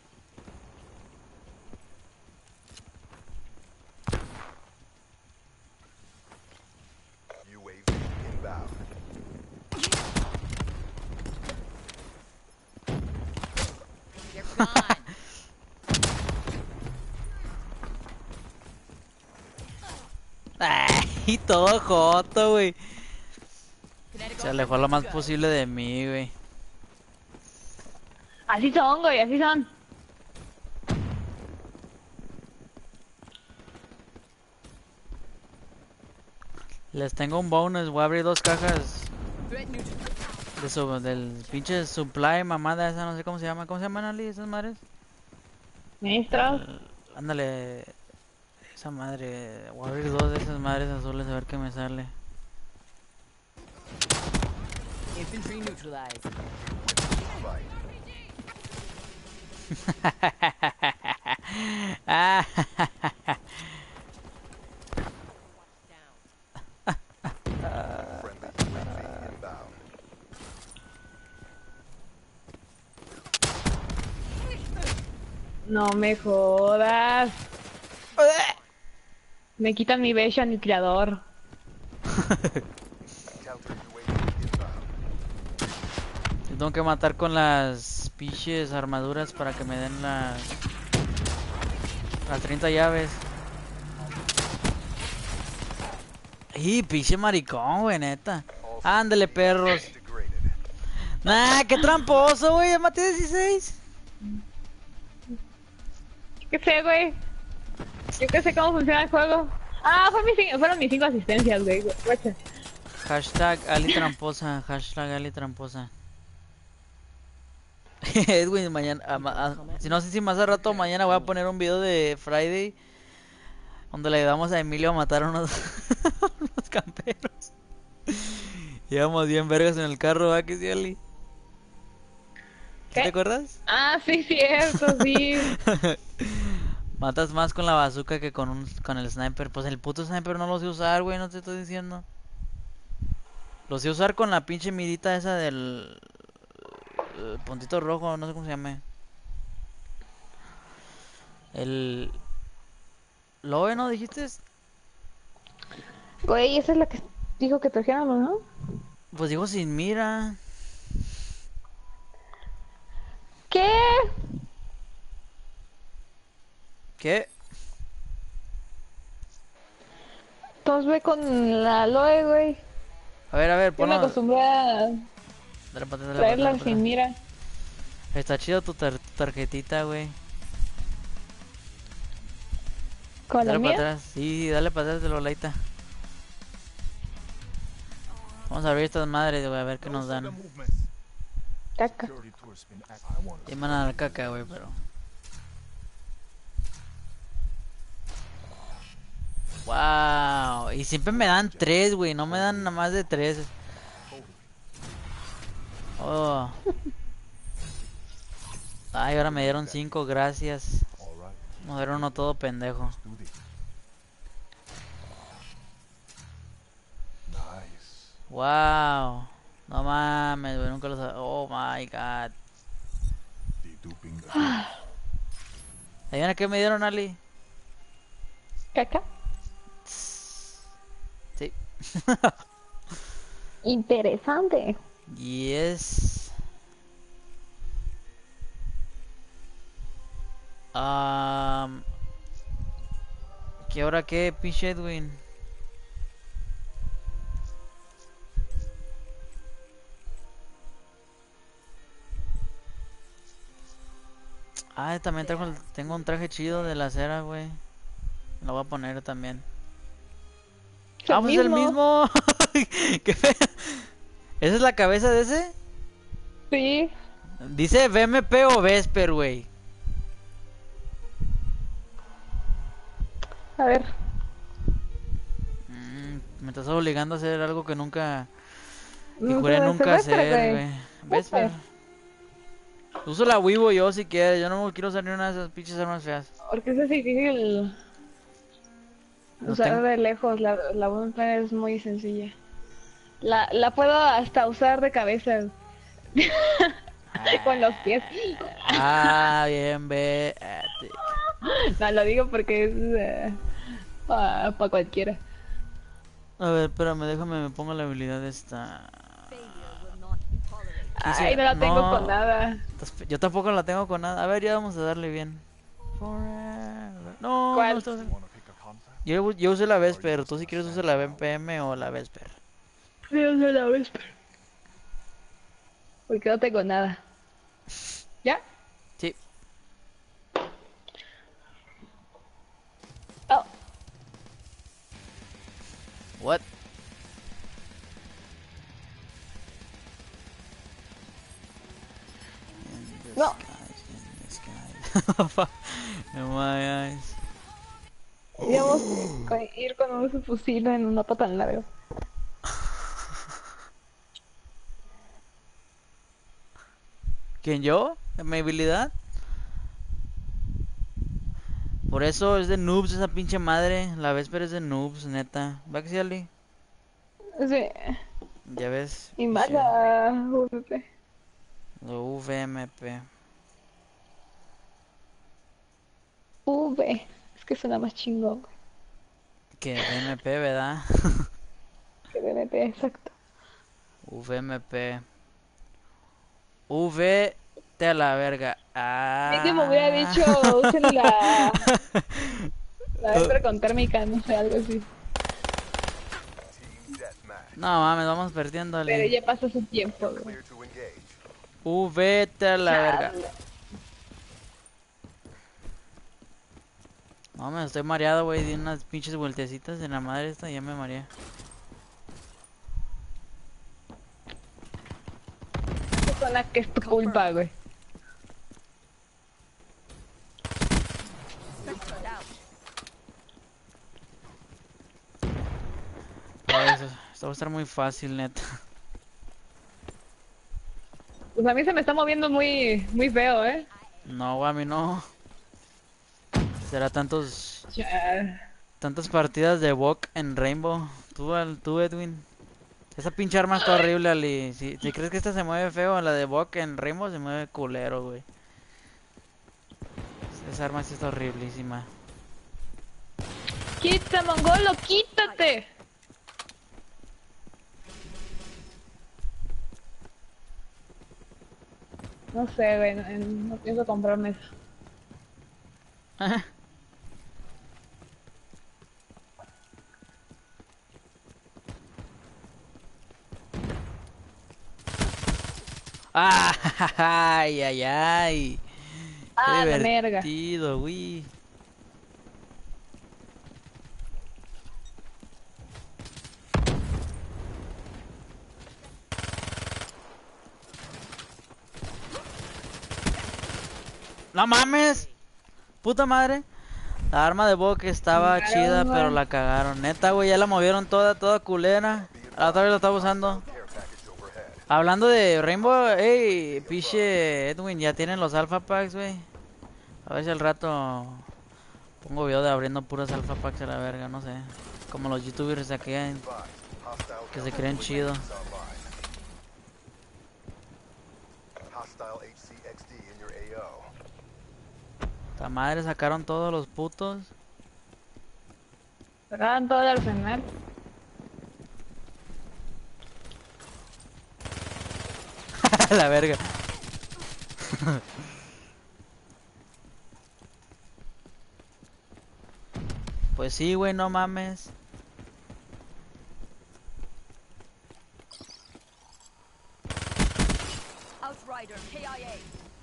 UAV inbound. They're gone. Ay, todo joto, güey. Kinetic Se alejó lo más posible de mí, güey. Así son, güey. Así son. Les tengo un bonus. Voy a abrir dos cajas Threat neutral. del pinche supply mamada esa. No sé cómo se llama. ¿Cómo se llaman, Ali, esas madres? Ministros. Ándale. Esa madre. Voy a abrir dos de esas madres azules a ver qué me sale. Infantry neutralized. Fight. Ah, Down. Friendly UAV inbound. No me jodas. Me quitan mi bello aniquilador. Counter UAV inbound. tengo que matar con las pinches armaduras para que me den las 30 llaves. Y pinche maricón, güey, neta. Ándale, perros. Degraded. Nah, qué tramposo, güey. Ya maté 16. ¿Qué sé, güey? Yo qué sé cómo funciona el juego. Ah, fueron mis 5 asistencias, güey. Guacha. Hashtag Ali tramposa. Hashtag Ali tramposa. Edwin, mañana. Si no sé si más a rato mañana voy a poner un video de Friday. Donde le ayudamos a Emilio a matar a unos, unos camperos. Llevamos bien vergas en el carro, ¿va? Que sí, Ali. ¿Sí ¿Qué? te acuerdas? Ah, sí, cierto, sí. Matas más con la bazooka que con el sniper. Pues el puto sniper no lo sé usar, güey, no te estoy diciendo. Lo sé usar con la pinche mirita esa del puntito rojo, no sé cómo se llama. El Loe, ¿no dijiste? Güey, esa es la que dijo que trajéramos, ¿no? Pues digo sin mira. ¿Qué? ¿Qué? Entonces ve con la Aloe, güey. A ver, Yo me ponlo. acostumbré a Dale para atrás, dale para atrás, traerla dale para sin atrás. mira. Está chido tu tarjetita, güey. ¿Con la Dale para mía? atrás. Sí, dale para atrás de lo laita. Vamos a abrir estas madres, güey, a ver qué No nos further dan. movements. Caca. Security tour's been active. I want Y van a dar caca, güey, pero. Wow. Y siempre me dan tres, güey. No me dan nada más de tres. Oh. Ay, ahora me dieron cinco, gracias. all right. Me dieron uno todo pendejo. Do this. Nice. Wow. No mames, güey, nunca lo sabía. Oh my god. Deduping the humans. ¿Adivina qué me dieron, Ali? Caca. Sí. Interesante. Yes. ¿Qué hora qué, pinche Edwin? Ah, también tengo un traje chido de la cera, güey. Lo voy a poner también. Ah, pues es el mismo. Qué feo. ¿Esa es la cabeza de ese? Sí. Dice BMP o Vesper, güey. A ver. Me estás obligando a hacer algo que nunca... Que No juré puede nunca ser Vesper, hacer, güey. güey. Vesper. Uso la Weibo yo si quieres. Yo no quiero usar ni una de esas pinches armas feas. Porque es difícil No usar tengo... de lejos. La bomba es muy sencilla. La puedo hasta usar de cabeza. Con los pies. Ah, bien, ve. No, lo digo porque es para cualquiera. A ver, espérame, déjame, me pongo la habilidad esta. Failure will not be tolerated. Ay, no la tengo con nada. Yo tampoco la tengo con nada. A ver, ya vamos a darle bien. Forever. No, ¿Cuál? no está... You want to pick a contact? Yo usé la Vesper. Tú si quieres usar la BPM o la Vesper. Sí, yo soy la Vesper. Porque no tengo nada. ¿Ya? Sí. Oh, What? no. In the skies. In my eyes. Digamos, ir con un fusil en un mapa tan largo. ¿Quién yo? ¿Mi habilidad? Por eso es de noobs esa pinche madre. La Vesper es de noobs, neta. ¿Va que sí, Ali? Sí. Ya ves. Y mala VP. Lo VMP. V. Es que suena más chingón, güey, Que VMP, ¿verdad? que VP, exacto. VMP. VT a la verga. Es que me hubiera dicho, usen la Vesper con térmica, no sé, algo así. Team deathmatch. No mames, vamos perdiendo, Pero Ali. ya pasó su tiempo, güey. Clear to engage. VT a la verga. No, me estoy mareado, güey. Di unas pinches vueltecitas en la madre esta y ya me mareé. Suena que es tu culpa, güey. Sector out. Esto va a estar muy fácil, neta. Pues a mí se me está moviendo muy feo, ¿eh? No, güey, a mí no. Será tantas partidas de Bok en Rainbow. Tú Edwin. Esa pinche arma está horrible, Ali. Si crees que esta se mueve feo, la de Bok en Rainbow se mueve culero, güey. Esa arma sí está horriblísima. ¡Quita, mongolo! ¡Quítate! No sé, güey. No pienso comprarme eso. ¡Ah! ¡Ay, ay, ay! ¡Qué Ah, la merga. divertido, güey! ¡No mames! ¡Puta madre! La arma de Bok estaba Cagaron, chida, güey. pero la cagaron. Neta, güey, ya la movieron toda culera. La otra vez la estaba usando. Care package overhead. Hablando de Rainbow, hey, piche Edwin, ya tienen los alpha packs, güey. A ver si al rato pongo video de abriendo puras alpha packs a la verga, no sé. Como los youtubers de aquí Hostile que se creen chido. is online. Hostile HCXD in your AO. La madre sacaron todos los putos. Sacaban todo el arsenal. La verga. Pues sí, güey, no mames. Outrider, KIA.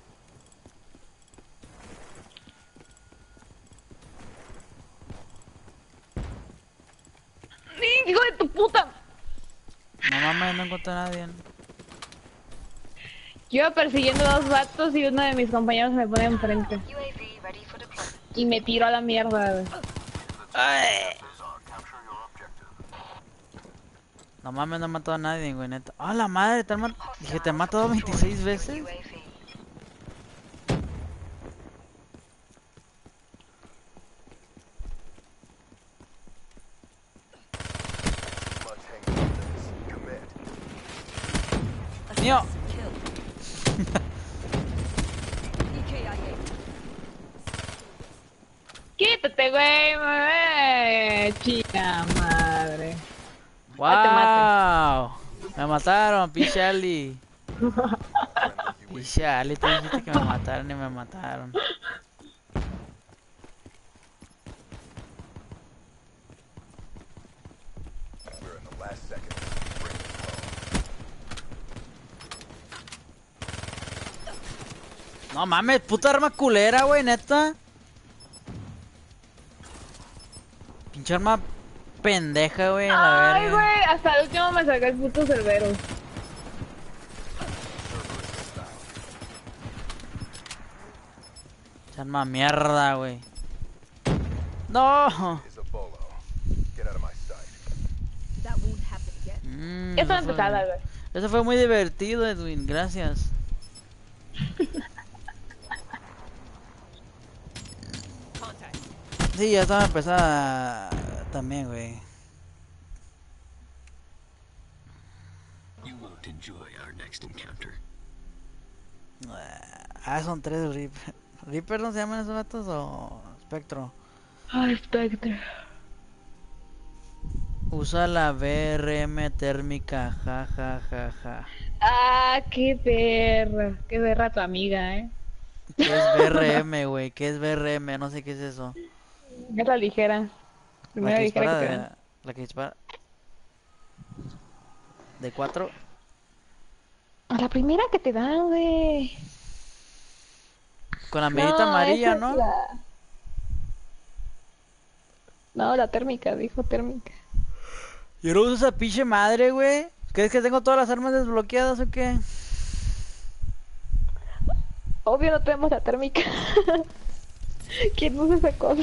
¡Hijo de tu puta! No mames, no encontré a nadie. Yo iba persiguiendo a dos vatos y uno de mis compañeros me pone enfrente. Y me tiró a la mierda, güey. No mames, no he matado a nadie, güey, neta. ¡Ah, la madre! Dije, ¿te he matado 26 veces? Much hanging on this. Commit. ¡Mío! Kill. EKIA. Quítate, güey, chica madre. ¡Wow! Me mataron, pinche Ali. Friendly UAV Pinche Ali, tú dijiste que me mataron y me mataron. We're in the last seconds. Bring it home. No mames, puta arma culera, güey, neta. Pinche arma pendeja, güey, la Ay, verga. güey, hasta el último me saqué el puto cerbero. Pinche arma mierda, güey. No. Is a bolo. Get out of my sight. That won't happen again. Ya estaba Eso fue- empezada, güey. Eso fue muy divertido, Edwin, gracias. Contact. Sí, ya estaba empezada también, güey. You won't enjoy our next encounter. Ah, son 3 Reaper. ¿Reaper no se llaman esos vatos o Spectro? Ay, Spectre. Usa la BRM térmica, ja, ja, ja, ja. Ah, qué perra tu amiga, ¿Qué es BRM, güey? ¿Qué es BRM? No sé qué es eso. Es la ligera. La Primera que ligera dispara que te dan. la que dispara de 4. La primera que te dan, güey. Con la mirita amarilla, esa es ¿no? No, la térmica, dijo térmica. Yo no uso esa pinche madre, güey. ¿Crees que tengo todas las armas desbloqueadas o qué? Obvio no tenemos la térmica. ¿Quién usa esa cosa?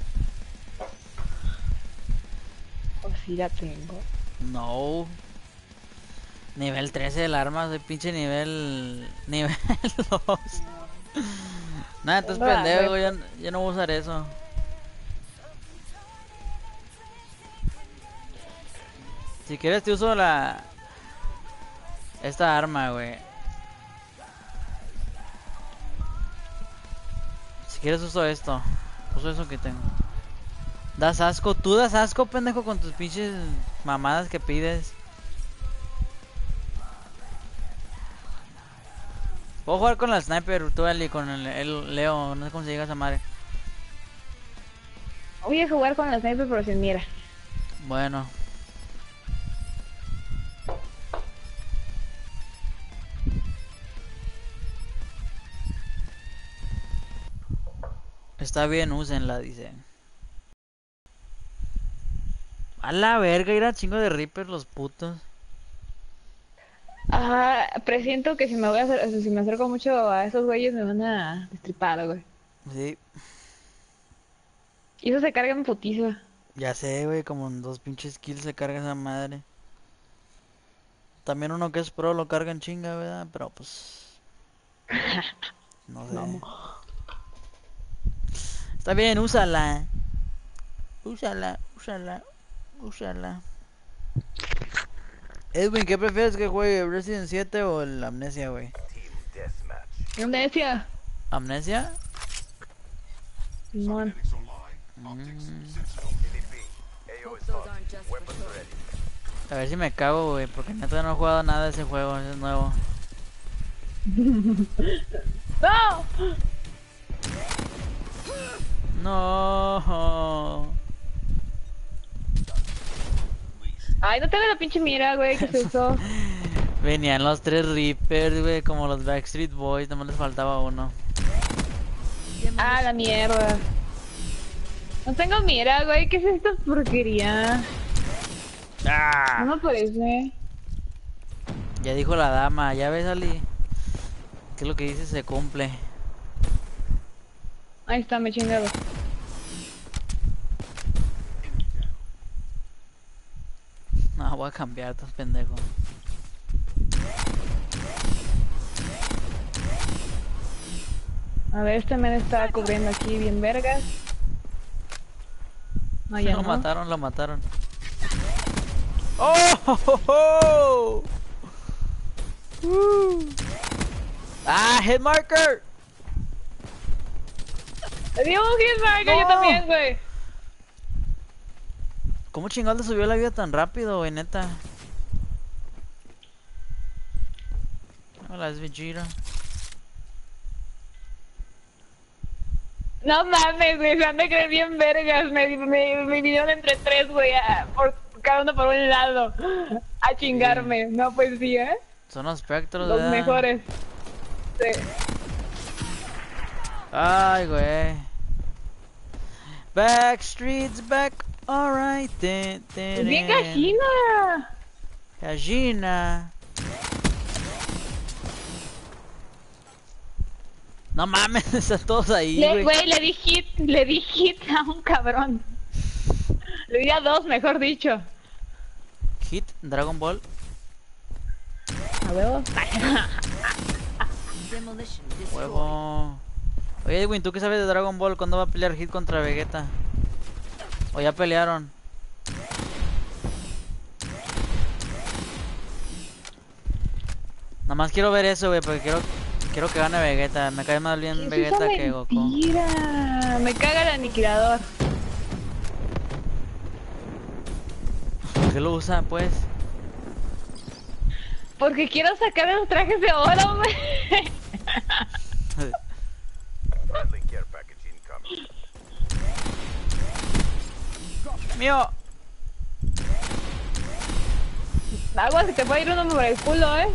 O sí la tengo. No. Nivel 13 del arma, soy pinche nivel 2. Nada, estás No, a pendejo, ver. yo no voy a usar eso. Si quieres te uso esta arma, güey. Si quieres uso esto. Uso eso que tengo. Das asco. Tú das asco, pendejo, con tus pinches mamadas que pides. Puedo jugar con la sniper, tú Eli, con el Leo. No sé cómo se llega esa madre. Voy a jugar con la sniper pero sin mira. Bueno. Está bien, úsenla, dice. A la verga, ir a chingo de Reaper los putos. Ah, presiento que si me voy a hacer, si me acerco mucho a esos güeyes me van a destripar, güey. Sí, Y eso se carga en putiza. ya sé, güey, como en 2 pinches kills se carga esa madre. También uno que es pro lo carga en chinga, ¿verdad? Pero pues... No sé. Vamos. Está bien, úsala. Úsala, úsala, úsala. Edwin, ¿qué prefieres que juegue? ¿Resident 7 o el Amnesia, güey? Team deathmatch. ¿Dónde decía? ¿Amnesia? Simón. PvP. AO is Those on. aren't just for Weapons show. ready. A ver si me cago, güey, porque neta no he jugado nada de ese juego, ese es nuevo. ¡No! No. Ay, no tengo la pinche mira, güey, que se usó. Venían los 3 Reapers, güey, como los Backstreet Boys, nomás les faltaba uno. Ah, la mierda. No tengo mira, güey, ¿qué es esta porquería? ¡Ah! No me parece. Ya dijo la dama, ya ves, Ali. Que lo que dice se cumple. Ahí está, me he chingado. No, voy a cambiar, estos pendejos. A ver, este men está cubriendo aquí bien vergas. No, ya Lo no. mataron, lo mataron. ¡Oh! ¡Oh! ¡Oh! ¡Ah! ¡Hit marker! ¡Le dio un hit marker! No. Yo también, güey. ¿Cómo chingados le subió la vida tan rápido, güey, neta? Hola, es Vegeta. No mames, güey, se han de creer bien vergas. Me vinieron entre 3, güey, por cada uno por un lado. A chingarme. No, pues sí, ¿eh? Son los espectros, Los ¿verdad? mejores. Sí. Ay, güey. Backstreet's back. Alright. Es bien gallina. Gallina. No mames, están todos ahí, güey. Güey, le di hit a un cabrón. Le di a 2, mejor dicho. Hit, Dragon Ball. A huevo. Demolition destroyed. Huevo. Oye, Edwin, ¿tú qué sabes de Dragon Ball? ¿Cuándo va a pelear Hit contra Vegeta? ¿O ya pelearon? Nada más quiero ver eso, güey, porque quiero que gane Vegeta. Me cae más bien Vegeta que Goku. Mentira. Me caga el aniquilador. ¿Por qué lo usa, pues? Porque quiero sacar los trajes de oro, güey. Friendly care package incoming. ¡Mío! Agua, se te puede ir uno por el culo, ¿eh?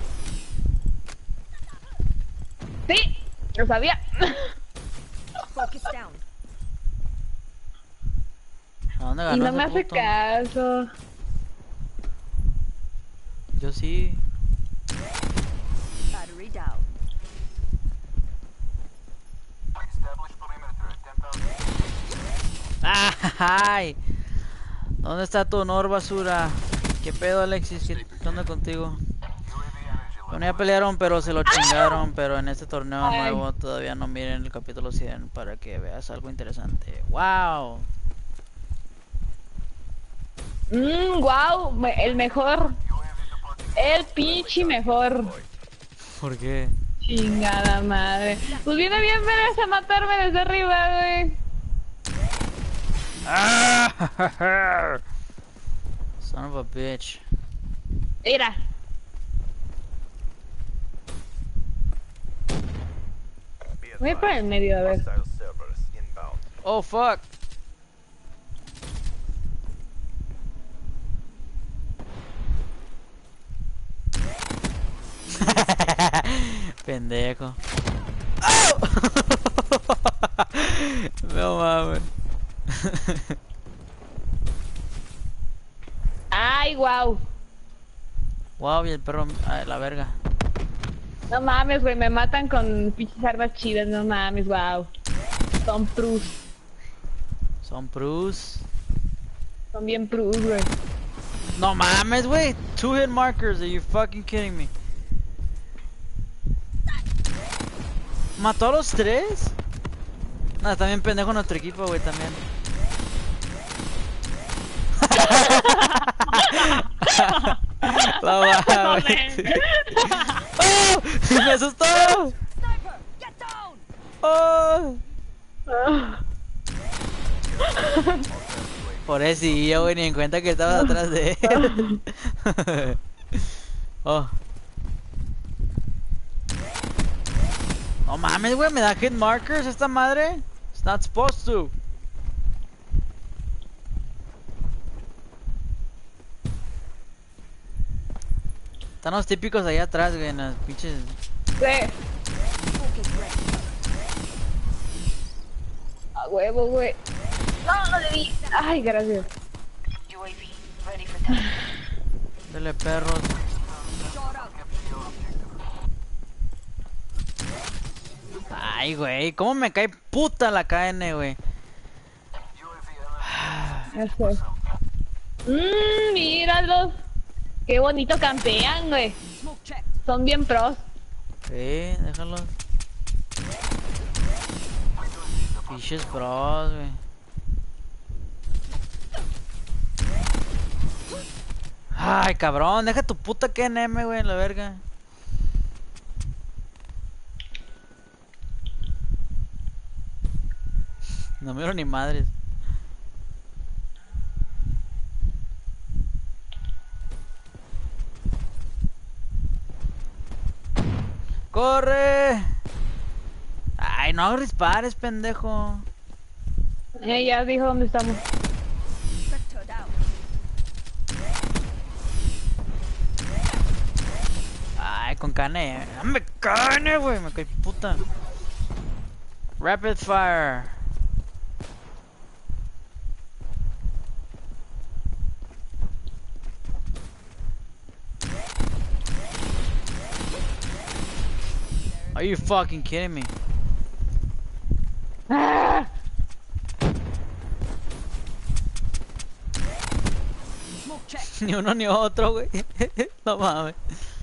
Sí, lo sabía. Focus down. ¿A dónde Y ganó no ese me hace puto? caso. Yo sí. Battery down. Establish perimeter at 10,000. ¡Ay! ¿Dónde está tu honor, basura? ¿Qué pedo, Alexis? ¿Qué onda contigo? Bueno, ya pelearon, pero se lo chingaron. Pero en este torneo Ay. nuevo todavía no miren el capítulo 100 para que veas algo interesante. ¡Wow! Wow, el mejor. El pinche mejor. ¿Por qué? Chingada madre. Pues viene bien verás a matarme desde arriba, güey. Ah, son of a bitch. Mira. Be Voy por el medio, a ver. hostile servers inbound. Oh fuck. Pendejo. ¡Au! No mames. Ay, wow. Wow, y el perro, ay, la verga. No mames, güey, me matan con pinches armas chidas, no mames, wow. Son prus. Son Prus. Son bien prus, güey. No mames, güey. 2 hit markers. Are you fucking kidding me? ¿Mató a los 3? Nada, también pendejo nuestro equipo, güey, también. No mames. ¡Oh! ¡Me asustó! Sniper, get down! ¡Oh! Pobrecillo, güey, ni en cuenta que estabas atrás de él. Oh. No mames, güey, me da hit markers esta madre. It's not supposed to. Están los típicos allá atrás, güey, en las pinches. Sí. Focus ready. A huevo, güey. No, no le di. Ay, gracias. Dele perros. Shot out. Ay, güey, cómo me cae puta la KN, güey. Ya sé. Míralos. Qué bonito campean, güey. Smoke check. Son bien pros. Sí, déjalo. Pinches pros, güey. Ay, cabrón, deja tu puta KNM, güey, la verga. No miro ni madres. ¡Corre! Ay, no dispares, pendejo. Ya dijo dónde estamos. Sector down. Ay, con cane. ¡Me cane, güey! Me cae puta. Rapid fire. Are you fucking kidding me? ¡Ah! Smoke check. Ni uno ni otro, güey. No mames.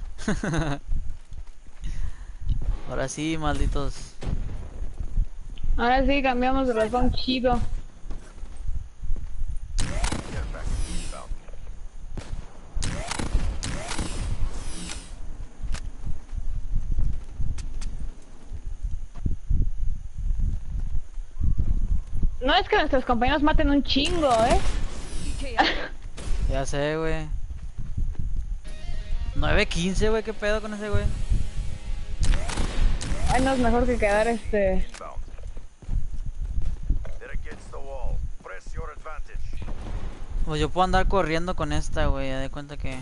Ahora sí, malditos. Ahora sí, cambiamos de razón chido. Get back inbound. No es que nuestros compañeros maten un chingo, DK out. Ya sé, güey. 9-15, güey. ¿Qué pedo con ese, güey? Ay, no es mejor que quedar Inbound. They're against the wall. Press your advantage. Pues yo puedo andar corriendo con esta, güey. Ya de cuenta que.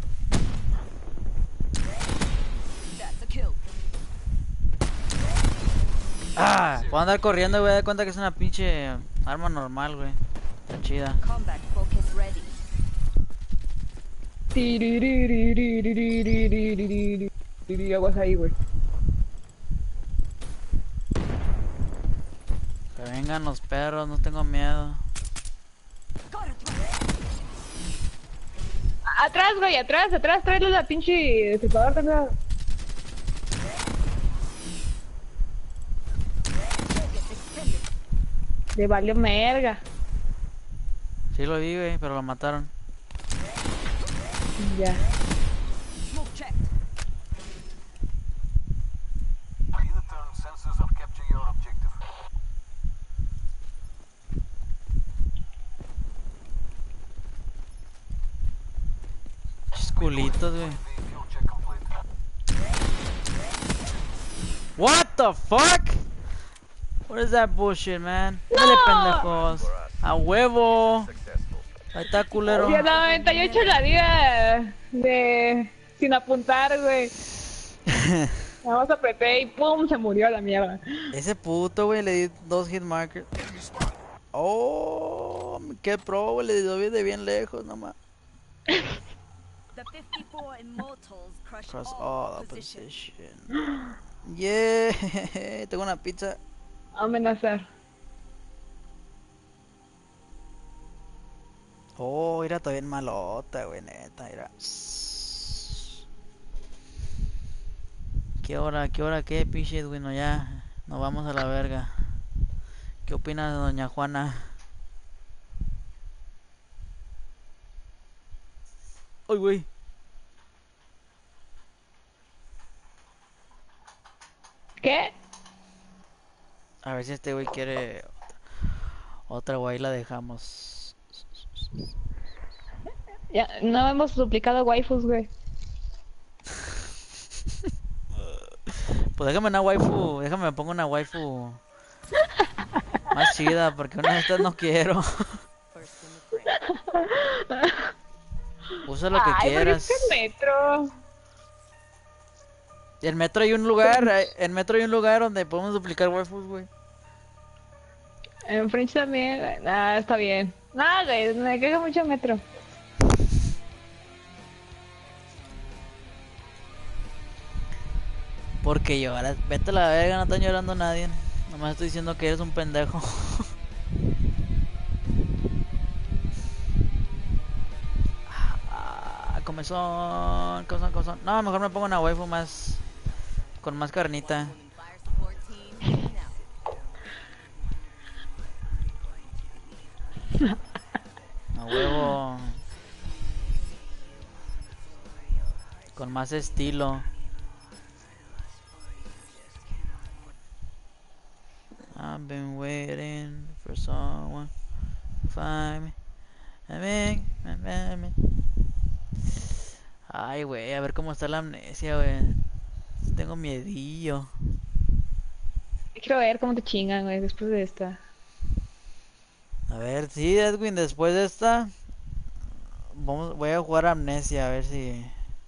That's a kill. Ah, puedo andar corriendo, güey. De cuenta que es una pinche arma normal, güey. Está chida. Combat focus ready. Aguas ahí, güey. Que vengan los perros, no tengo miedo. Got it right. Atrás, güey, atrás, tráele la pinche disipador, tenga. Focus extended. Le valió merga. Sí lo vi, güey, pero lo mataron. Ya. Predetermined sensors have captured your objective. Chisculitos, güey. Vehicle check complete. What the fuck? What is that bullshit, man? Dale, pendejos. A huevo. Successful. Ahí está, culero. Y a 98 la vida de... sin apuntar, güey. Nada más apreté y pum, se murió a la mierda. Ese puto, güey, le di 2 hit markers. Oh, qué pro, güey, le di de bien lejos nomás. The 54 immortals crush Cross all all opposition. opposition. Yeah, tengo una pizza. Amenazar. Oh, mira, está bien malota, güey, neta, mira. ¿Qué hora, qué, pinche, güey? No, ya, nos vamos a la verga. ¿Qué opinas de doña Juana? Ay, güey. ¿Qué? A ver si este güey quiere otra, güey, la dejamos. Ya, no hemos duplicado waifus, güey. Pues déjame una waifu, déjame me pongo una waifu más chida, porque una de estas no quiero. First in the frame. Usa lo que Ay, pero quieras. es que el metro. En Metro hay un lugar, donde podemos duplicar waifus, güey. En French también. Ah, está bien. Nada, güey, me queja mucho el metro. Porque lloras, vete a la verga, no está llorando nadie. Nomás estoy diciendo que eres un pendejo. Comezón. No, mejor me pongo una waifu más. Con más carnita. Fire support team now. A huevo. Con más estilo. I've been waiting for someone to find me. Ay, güey, a ver cómo está la amnesia, güey. Tengo miedillo. Quiero ver cómo te chingan, güey, después de esta. A ver, sí, Edwin, después de esta voy a jugar Amnesia, a ver si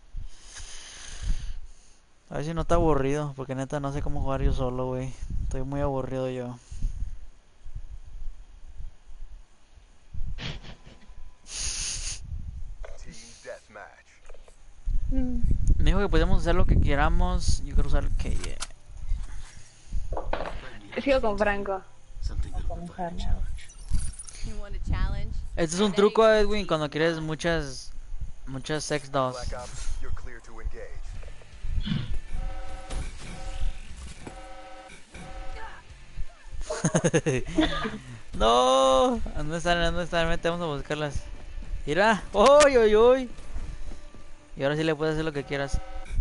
no está aburrido, porque neta no sé cómo jugar yo solo, güey. Estoy muy aburrido yo. Team deathmatch. Me dijo que podíamos hacer lo que queramos. Yo quiero usar el que Sigo con Franco. Something that'll Con provide a Hannah. challenge. You want a challenge? Este es un truco, Edwin, cuando quieres muchas sex dolls. Black Ops, you're clear to engage. No, ¿dónde están? Vete, vamos a buscarlas. Mira, uy, uy, uy. Y ahora sí le puedes hacer lo que quieras.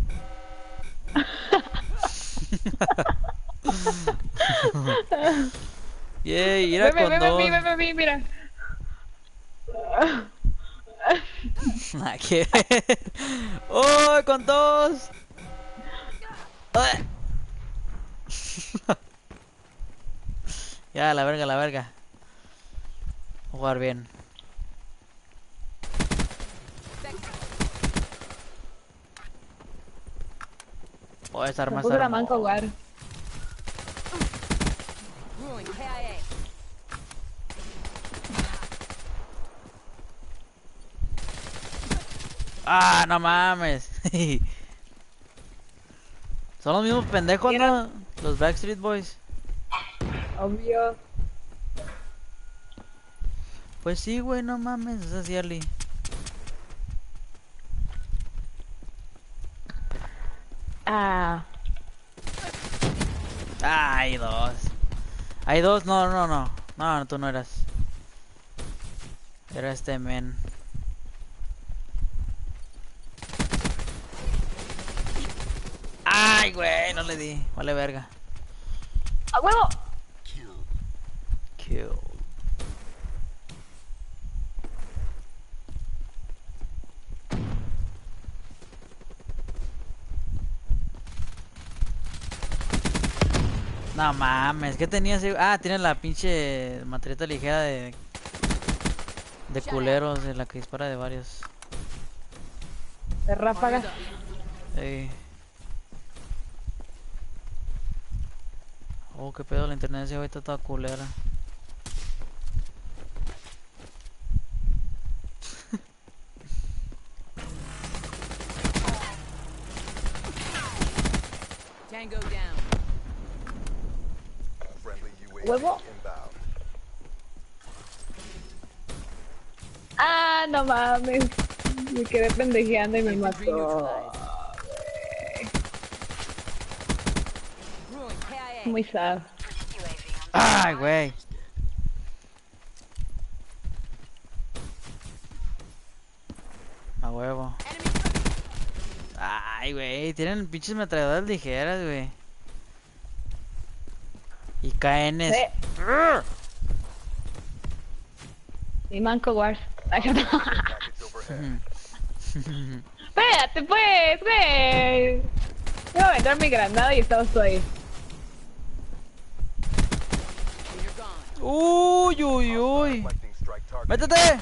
Yay, mira con dos. Ve, mira. Nada que ver. ¡Oh, con dos! ¡Ay! Ya, la verga, la verga. Voy a jugar bien. Oh, esta Me arma puso está la manca a jugar. Ruin KIA. ¡Ah, no mames! Son los mismos pendejos, ¿no? Los Backstreet Boys. Obvio. Pues sí, güey, no mames, es así, Ali. Ah. Ah, hay dos. Hay dos, no, tú no eras. Era este men. Ay, güey, no le di. Vale verga. ¡A huevo! Kill. Kill. No mames, ¿qué tenía ese? Ah, tiene la pinche matreta ligera de culeros, de la que dispara de varios. De ráfaga. Ey. Oh, qué pedo, la internet de ahorita está toda culera. Tango down. Friendly UAV Huevo. inbound. Ah, no mames. Me quedé pendejeando y me You've been mató. neutralized. Ruin KIA. Muy sad. Ay, güey. A huevo. Enemy Ay, güey, tienen pinches metralladoras ligeras, güey. Y KNs. Y Manco Wars. Ay, no. Package overhead. Espérate, pues, güey. Iba a aventar mi granada y estabas tú ahí. you're gone. Uy, uy, uy. Reflecting strike target. ¡Métete!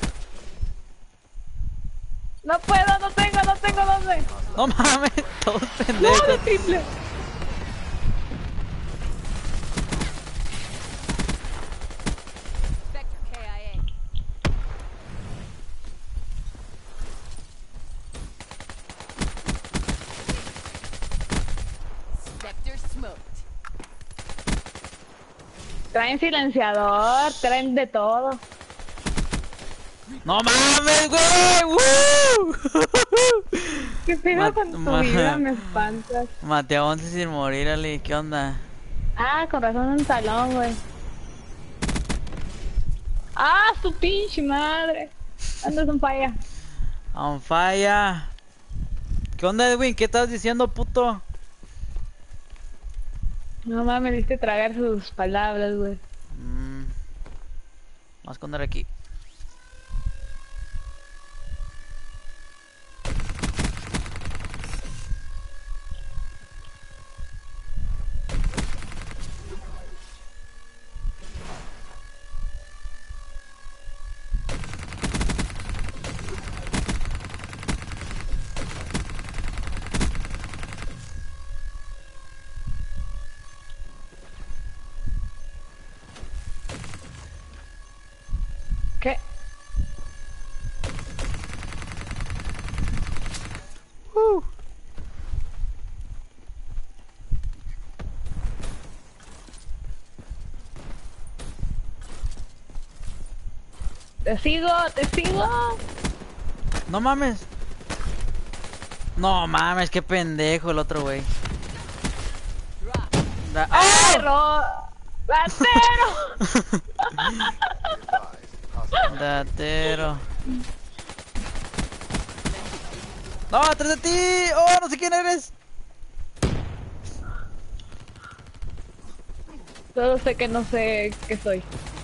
No puedo, no tengo dónde. No mames, todos No, pendejos. de triple. Spectre KIA. Spectre smoked. Traen silenciador, traen de todo. ¡No mames, güey! ¡Woo! ¿Qué pedo con tu vida? Me espantas. Maté a 11 sin morir, Ali. ¿Qué onda? Ah, con razón un talón, güey. Ah, su pinche madre. Andas un falla. On fire. ¿Qué onda, Edwin? ¿Qué estás diciendo, puto? No mames, me diste tragar sus palabras, güey. Vamos a esconder aquí. ¿Qué? Te sigo, te sigo. No mames. No mames, qué pendejo el otro güey. Drop. ¡Ah! ¡Perro! ¡Ratero! Be advised. Hostile Datero. ¡No, atrás de ti! ¡Oh, no sé quién eres! Solo sé que no sé qué soy.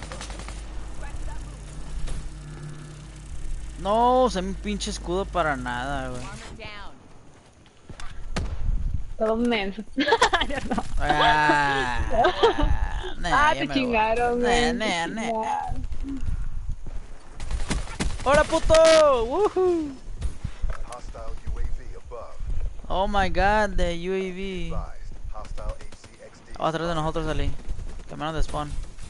No, usé mi pinche escudo para nada, güey. Armor down. Todo menso. Ya no. Nah, ya Te me chingaron, voy. güey. Nah, te nah. chingaron. ¡Hola, puto! ¡Woohoo! Hostile UAV above. Oh my god, the UAV. Advised. Hostile HCXD. Oh, atrás de nosotros, Ali. Camino de spawn.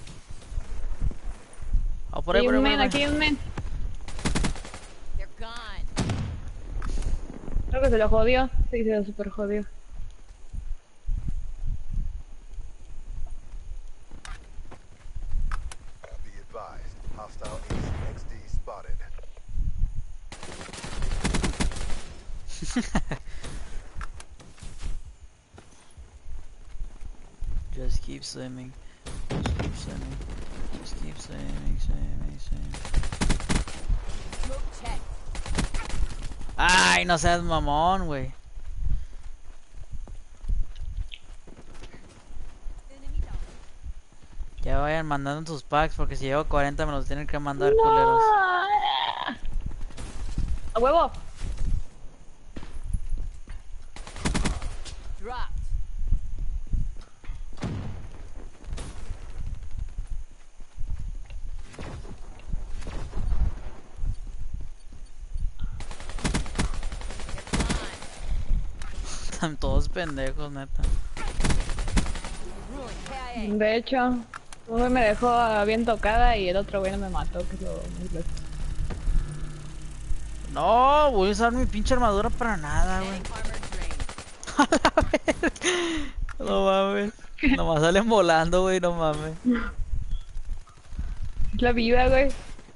Oh, por ahí, Aquí por ahí, un por men, ahí. aquí un men. They're gone. Creo que se lo jodió. Sí, se lo super jodió. Be advised. Hostile HCXD spotted. Just keep swimming. Just keep swimming. Just keep swimming, swimming, swimming. Smoke check. Ay, no seas mamón, güey. Ya vayan mandando sus packs porque si llevo 40 me los tienen que mandar, culeros. ¡A huevo! Dropped. Están todos pendejos, neta. Ruin KIA. De hecho, un güey me dejó bien tocada y el otro güey no me mató, que es lo muy loco. No, voy a usar mi pinche armadura para nada, güey. Armor drained. No mames. Nomás salen volando, güey, no mames. Es la vida, güey.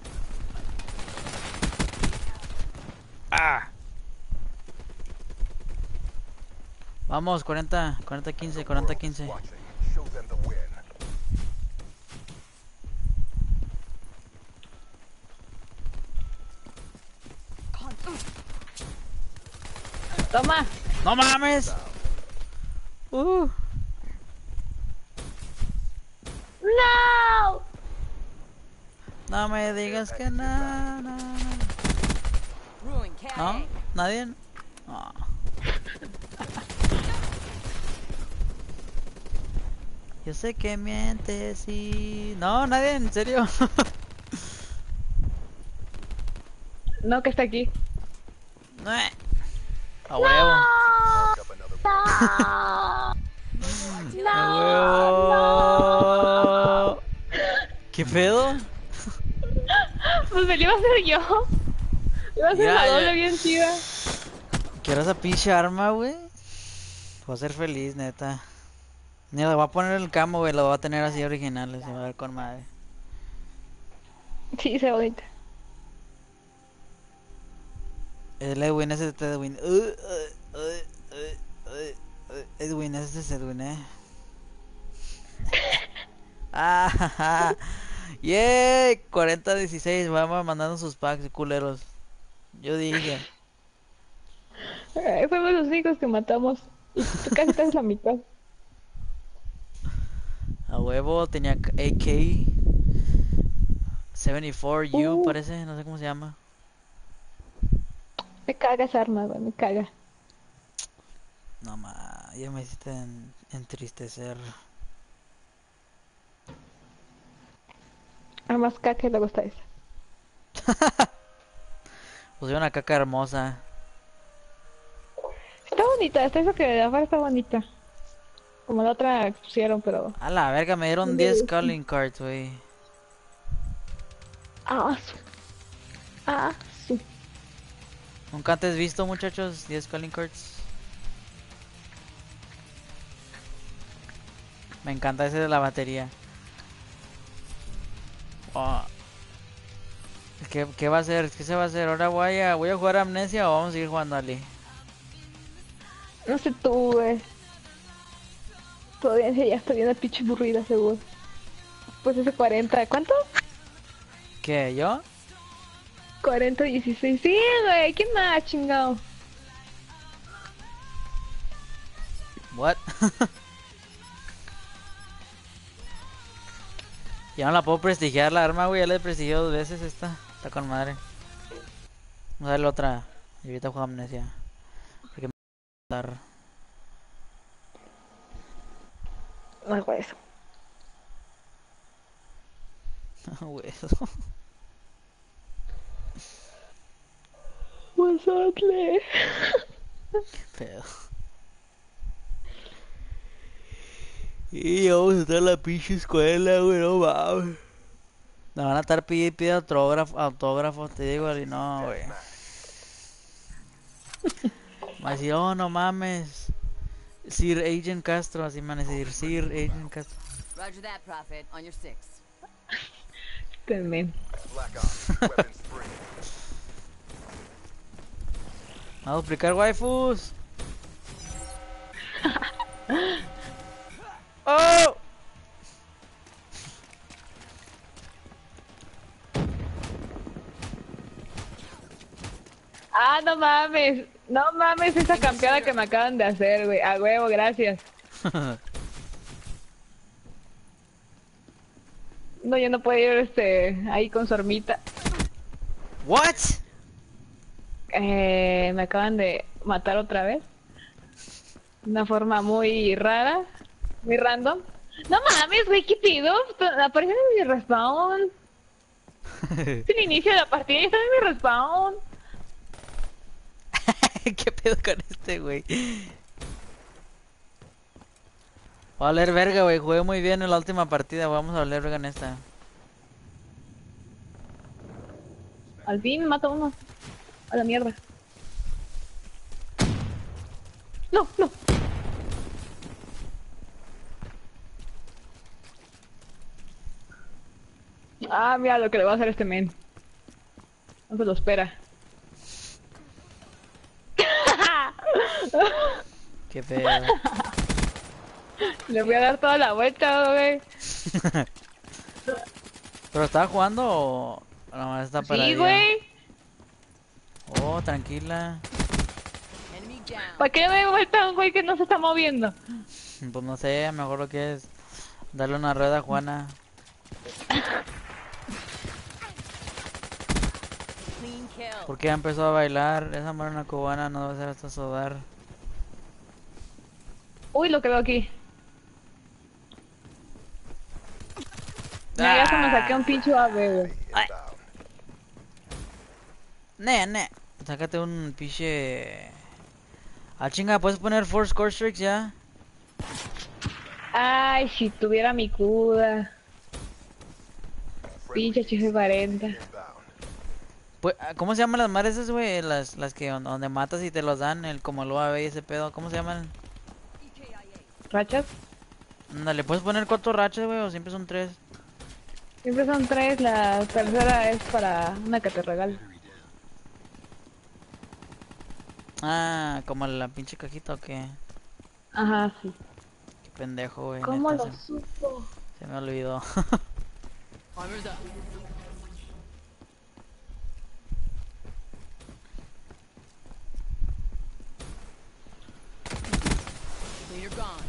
Ah. Vamos, 40, 40-15, 40-15. Watching. Show them the win. Toma. ¡No mames! ¡No! No me digas que nada. Ruin KIA. ¿No? ¿Nadie? No. Yo sé que mientes y... No, nadie, en serio. No, que está aquí. A huevo. Mark up another win. A huevo. ¿Qué pedo? Pues me lo iba a hacer yo. Iba a hacer Ya, la ya. doble bien chida. Quiero esa pinche arma, güey. Voy a ser feliz, neta. Ni la voy a poner en el camo, güey. La voy a tener así originales. Se va a ver con madre. Sí, se bonita. El Edwin, ese es Edwin. Edwin, ese es Edwin, Ah, yay, 40-16, vamos mandando sus packs, culeros. Yo dije. Fuimos los únicos que matamos. Y tú casi estás la mitad. A huevo, tenía AK 74U, parece, no sé cómo se llama. Me caga esa arma, güey, me caga. No ma, ya me hiciste entristecer. Además, caca le gusta esa. Pusieron una caca hermosa. Está bonita, esta esa que de afuera está bonita. Como la otra que pusieron, pero... A la verga, me dieron 10 calling cards, wey. Ah, su. ¿Nunca antes visto, muchachos? 10 calling cards. Me encanta ese de la batería. Oh. ¿Qué va a hacer? ¿Qué se va a hacer? ¿Ahora voy a jugar Amnesia o vamos a seguir jugando Ali? No sé tú, güey. Todavía ya estoy bien pinche aburrida, seguro. Pues ese 40, ¿cuánto? ¿Qué? ¿Yo? 40-16. Sí, güey, ¿quién más, chingado? What? Ya no la puedo prestigiar la arma, güey. Ya la he prestigiado 2 veces esta. Está con madre. Vamos a darle otra. Y ahorita juego Amnesia. Porque me va a dar. No hago eso. Güey. Mazatle. Pedo. Y vamos a estar en la pinche escuela, güey, no mames. Me van a estar pidiendo autógrafos, te digo, y no, güey. Me va a decir, oh, no mames. Sir Agent Castro, así me van a decir, Sir Agent Castro. Roger that, Prophet. On your 6. También. Black Ops. Weapons free. Vamos a duplicar waifus. ¡Oh! Ah, no mames. No mames esa campeada que me acaban de hacer, güey. A huevo, gracias. No, yo no puedo ir ahí con su armita. What? Me acaban de matar otra vez. De una forma muy rara, muy random. No mames, güey, ¿qué pido? Aparece en mi respawn. Es el inicio de la partida y está en mi respawn. ¿Qué pedo con este, güey? Voy a valer verga, güey. Jugué muy bien en la última partida. Vamos a valer verga en esta. Al fin mata uno. A la mierda. No, no. Ah, mira lo que le va a hacer este men. No se lo espera. Qué pedo. Le voy a dar toda la vuelta, güey. ¿Pero estaba jugando o nomás está para Sí, güey. Oh, tranquila. Enemy down. ¿Para qué me vuelta a un güey que no se está moviendo? Pues no sé, a lo mejor lo que es darle una rueda a Juana. Clean kill. Porque ya empezó a bailar. Esa morena cubana no va a hacer hasta sudar. Uy, lo que veo aquí. Mira, ya se me saqué un pinche ave, güey. Inbound. Ne. Sácate un pinche... Ah, chinga, ¿puedes poner 4 score streaks ya? Ay, si tuviera mi cuda. Pinche Friendly HG40. inbound. Pues, ¿cómo se llaman las madres esas, güey? Las que donde matas y te los dan, como el UAV y ese pedo. ¿Cómo se llaman? ¿Rachas? Ándale, ¿puedes poner 4 rachas, güey? ¿O siempre son 3? Siempre son 3, la tercera es para una que te regalo. Ah, como la pinche cajita o qué. Ajá, sí. Qué pendejo, güey. ¿Cómo neta, lo supo? se me olvidó. Armor's up. Leader gone.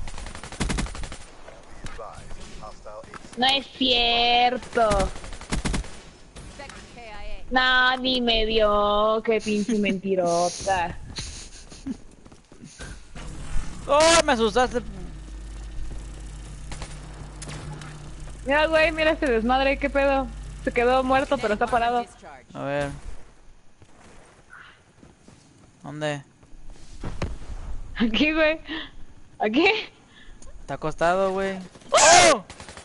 Be advised. Hostile AC. No es cierto. Spec KIA. No, ni me dio. Qué pinche mentirota. ¡Oh, me asustaste! Mira, güey, mira este desmadre, qué pedo. Se quedó muerto, pero está parado. Discharge. A ver. ¿Dónde? Aquí, güey. Aquí. Está acostado, güey. ¡Oh!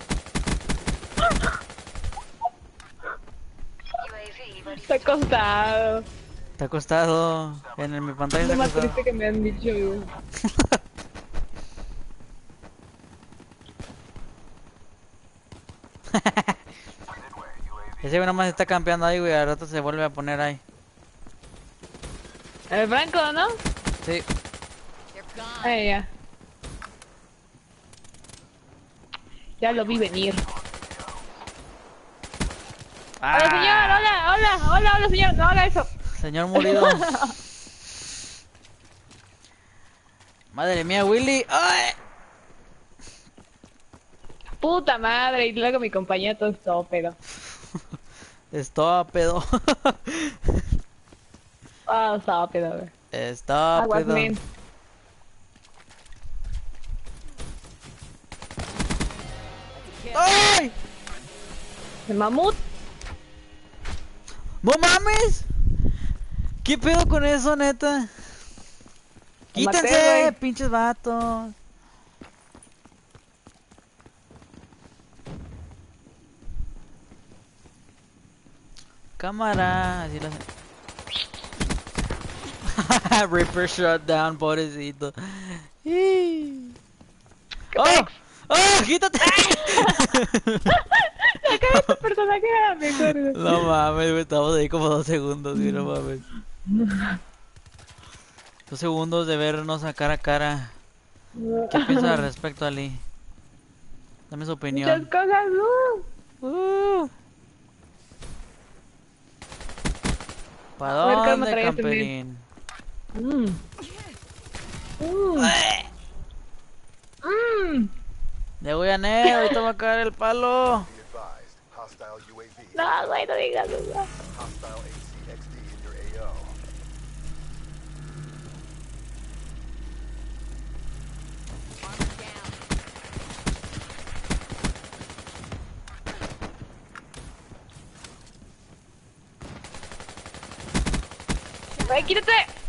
Está acostado. Está acostado. Mi pantalla Es lo está más acostado. triste que me han dicho, güey. Ese güey nomás está campeando ahí, güey. Al rato se vuelve a poner ahí. El Franco, ¿no? Sí. They're gone. Ahí ya. Ya lo vi venir. Hola, señor, hola, señor, no haga eso. Señor morido. Madre mía, Willy. ¡Ay! Puta madre, y luego mi compañero todo estúpido. Estúpido. Ah, estúpido, güey. Aguas, Estúpido. men. ¡Ay! El mamut. ¡No mames! ¿Qué pedo con eso, neta? Lo maté, ¡Quítense, güey. pinches vatos! Cámara, así lo hace. Reaper shutdown, pobrecito. ¡Oh! ¡Oh! ¡Quítate! Acá este personaje era mejor, güey. No mames, güey, estamos ahí como 2 segundos, y no mames. 2 segundos de vernos a cara. ¿Qué piensas al respecto, Ali? Dame su Muchas opinión. cosas, no. ¿Para A ver, ¿cómo dónde, traías camperín? Mm. Mm. Le voy a Neo, ahorita va a caer el palo. Be advised. Hostile UAV. No, güey, no digas eso. Hostile ACXD in your AO. Armor down. Güey, quítate.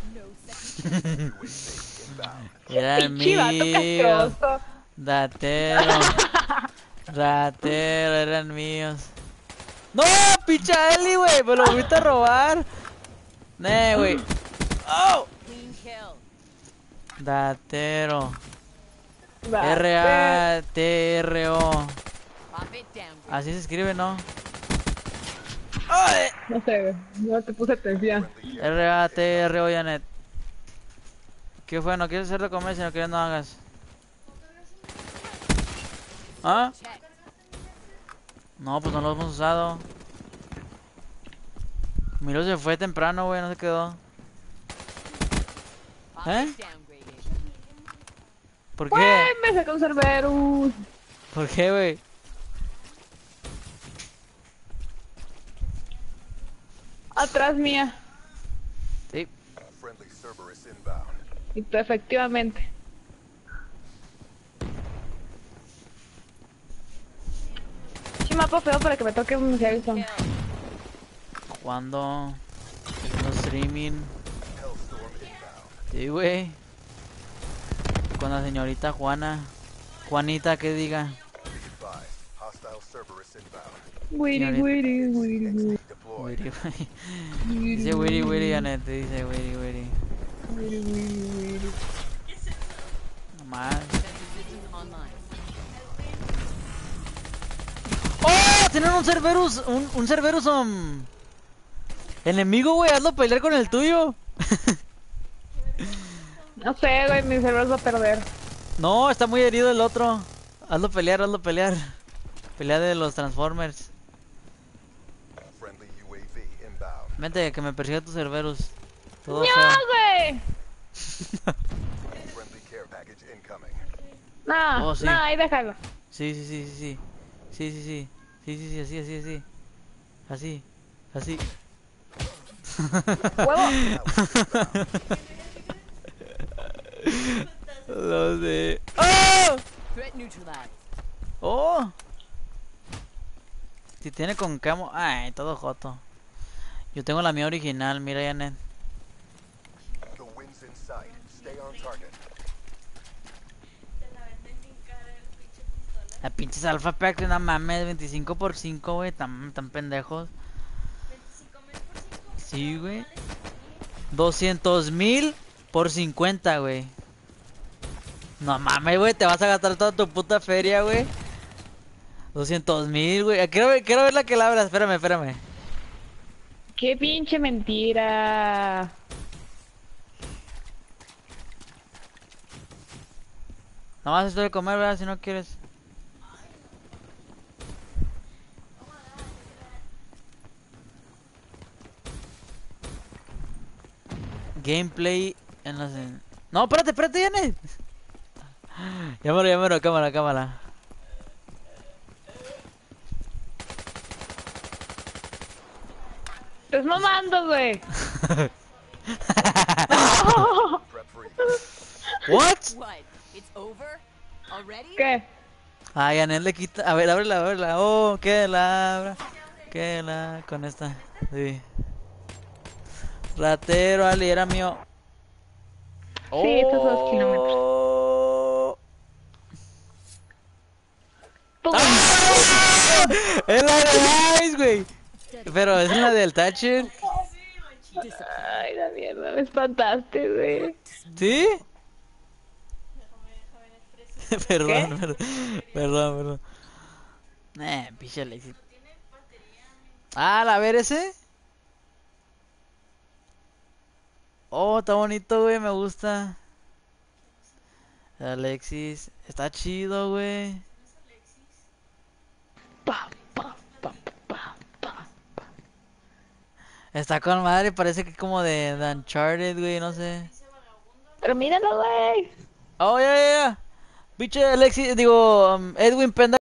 Era el Pinche vato mío. castroso. Ratero. Ratero, eran míos. ¡No! ¡Pincha Eli, güey! ¡Me lo volviste a robar! Güey. ¡Oh! Clean kill. Ratero. Va, R-A-T-R-O. Pop it down. Así se escribe, ¿no? ¡Ay! No sé, güey. No te puse atención. R-A-T-R-O, Janet. ¿Qué fue? ¿No quieres hacer de comer? Si no quieres, no hagas. ¿Ah? Check. No, pues no lo hemos usado. Miro se fue temprano, güey, no se quedó. Pop ¿Eh? it downgraded. ¿Por Güey, qué? me sacó un Cerberus. ¿Por qué, güey? Atrás mía. Sí. Friendly Cerberus inbound. Y tú, efectivamente. Sí, mapa feo para que me toque un Harrison. Kill. Jugando. Haciendo streaming. Hellstorm inbound. Sí, güey. Con la señorita Juana. Juanita, que diga. Be advised. Hostile Cerberus inbound. Witty, witty, witty, witty. XD deployed. Witty, güey. Dice Witty, Witty, Janet. Dice Witty, Witty. Nomás. Sensor systems online. ¡Oh! Tienen un Cerberus. Un Cerberus. Enemigo, güey. Hazlo pelear con el tuyo. No sé, güey, mi Cerberus va a perder. No, está muy herido el otro. Hazlo pelear, hazlo pelear. Pelea de los Transformers. Friendly UAV inbound. Vente, que me persiga tu Cerberus. Todo ¡No, feo. güey! Friendly care package incoming. No, Oh, sí. no, ahí déjalo. Sí, sí, sí, sí, sí. Sí, sí, sí. Sí, sí, sí, así, así, así. Así, así. ¡Huevo! Lo sé. ¡Oh! Threat neutralized. ¡Oh! Si tiene con camo. Ay, todo joto. Yo tengo la mía original, mira, Janet. The wind's in sight. Stay on target. La pinches Alpha Pack, no mames, 25x5, güey, tan pendejos. Sí, güey. 200,000 por 50, güey. No mames, güey, te vas a gastar toda tu puta feria, güey. 200,000, güey. Quiero ver la que la abra, espérame. ¡Qué pinche mentira! Nomás estoy de comer, ¿verdad? Si no quieres. Gameplay en las... No, espérate, Janet. Llámalo, cámara. Estás mamando, güey. Prep free. What? What? It's over? Already? ¿Qué? Ah, Janet le quita. A ver, ábrela. Oh, que la abra. Con esta. Sí. Ratero, Ali, era mío. Sí, estos 2 kilómetros. Oh. ¡Pum! Es la de Ice, güey. Pero es la del Thatcher. Ay, la mierda, me espantaste, güey. ¿Sí? Perdón. Pinche Alexis. Ah, a ver ese. Oh, está bonito, güey, me gusta. Alexis, está chido, güey. Pa, pa, pa, pa, pa. Está con madre, parece que como de Uncharted, güey, no sé. Pero míralo, güey. Oh, ya. Pinche Alexis, digo, Edwin Penda.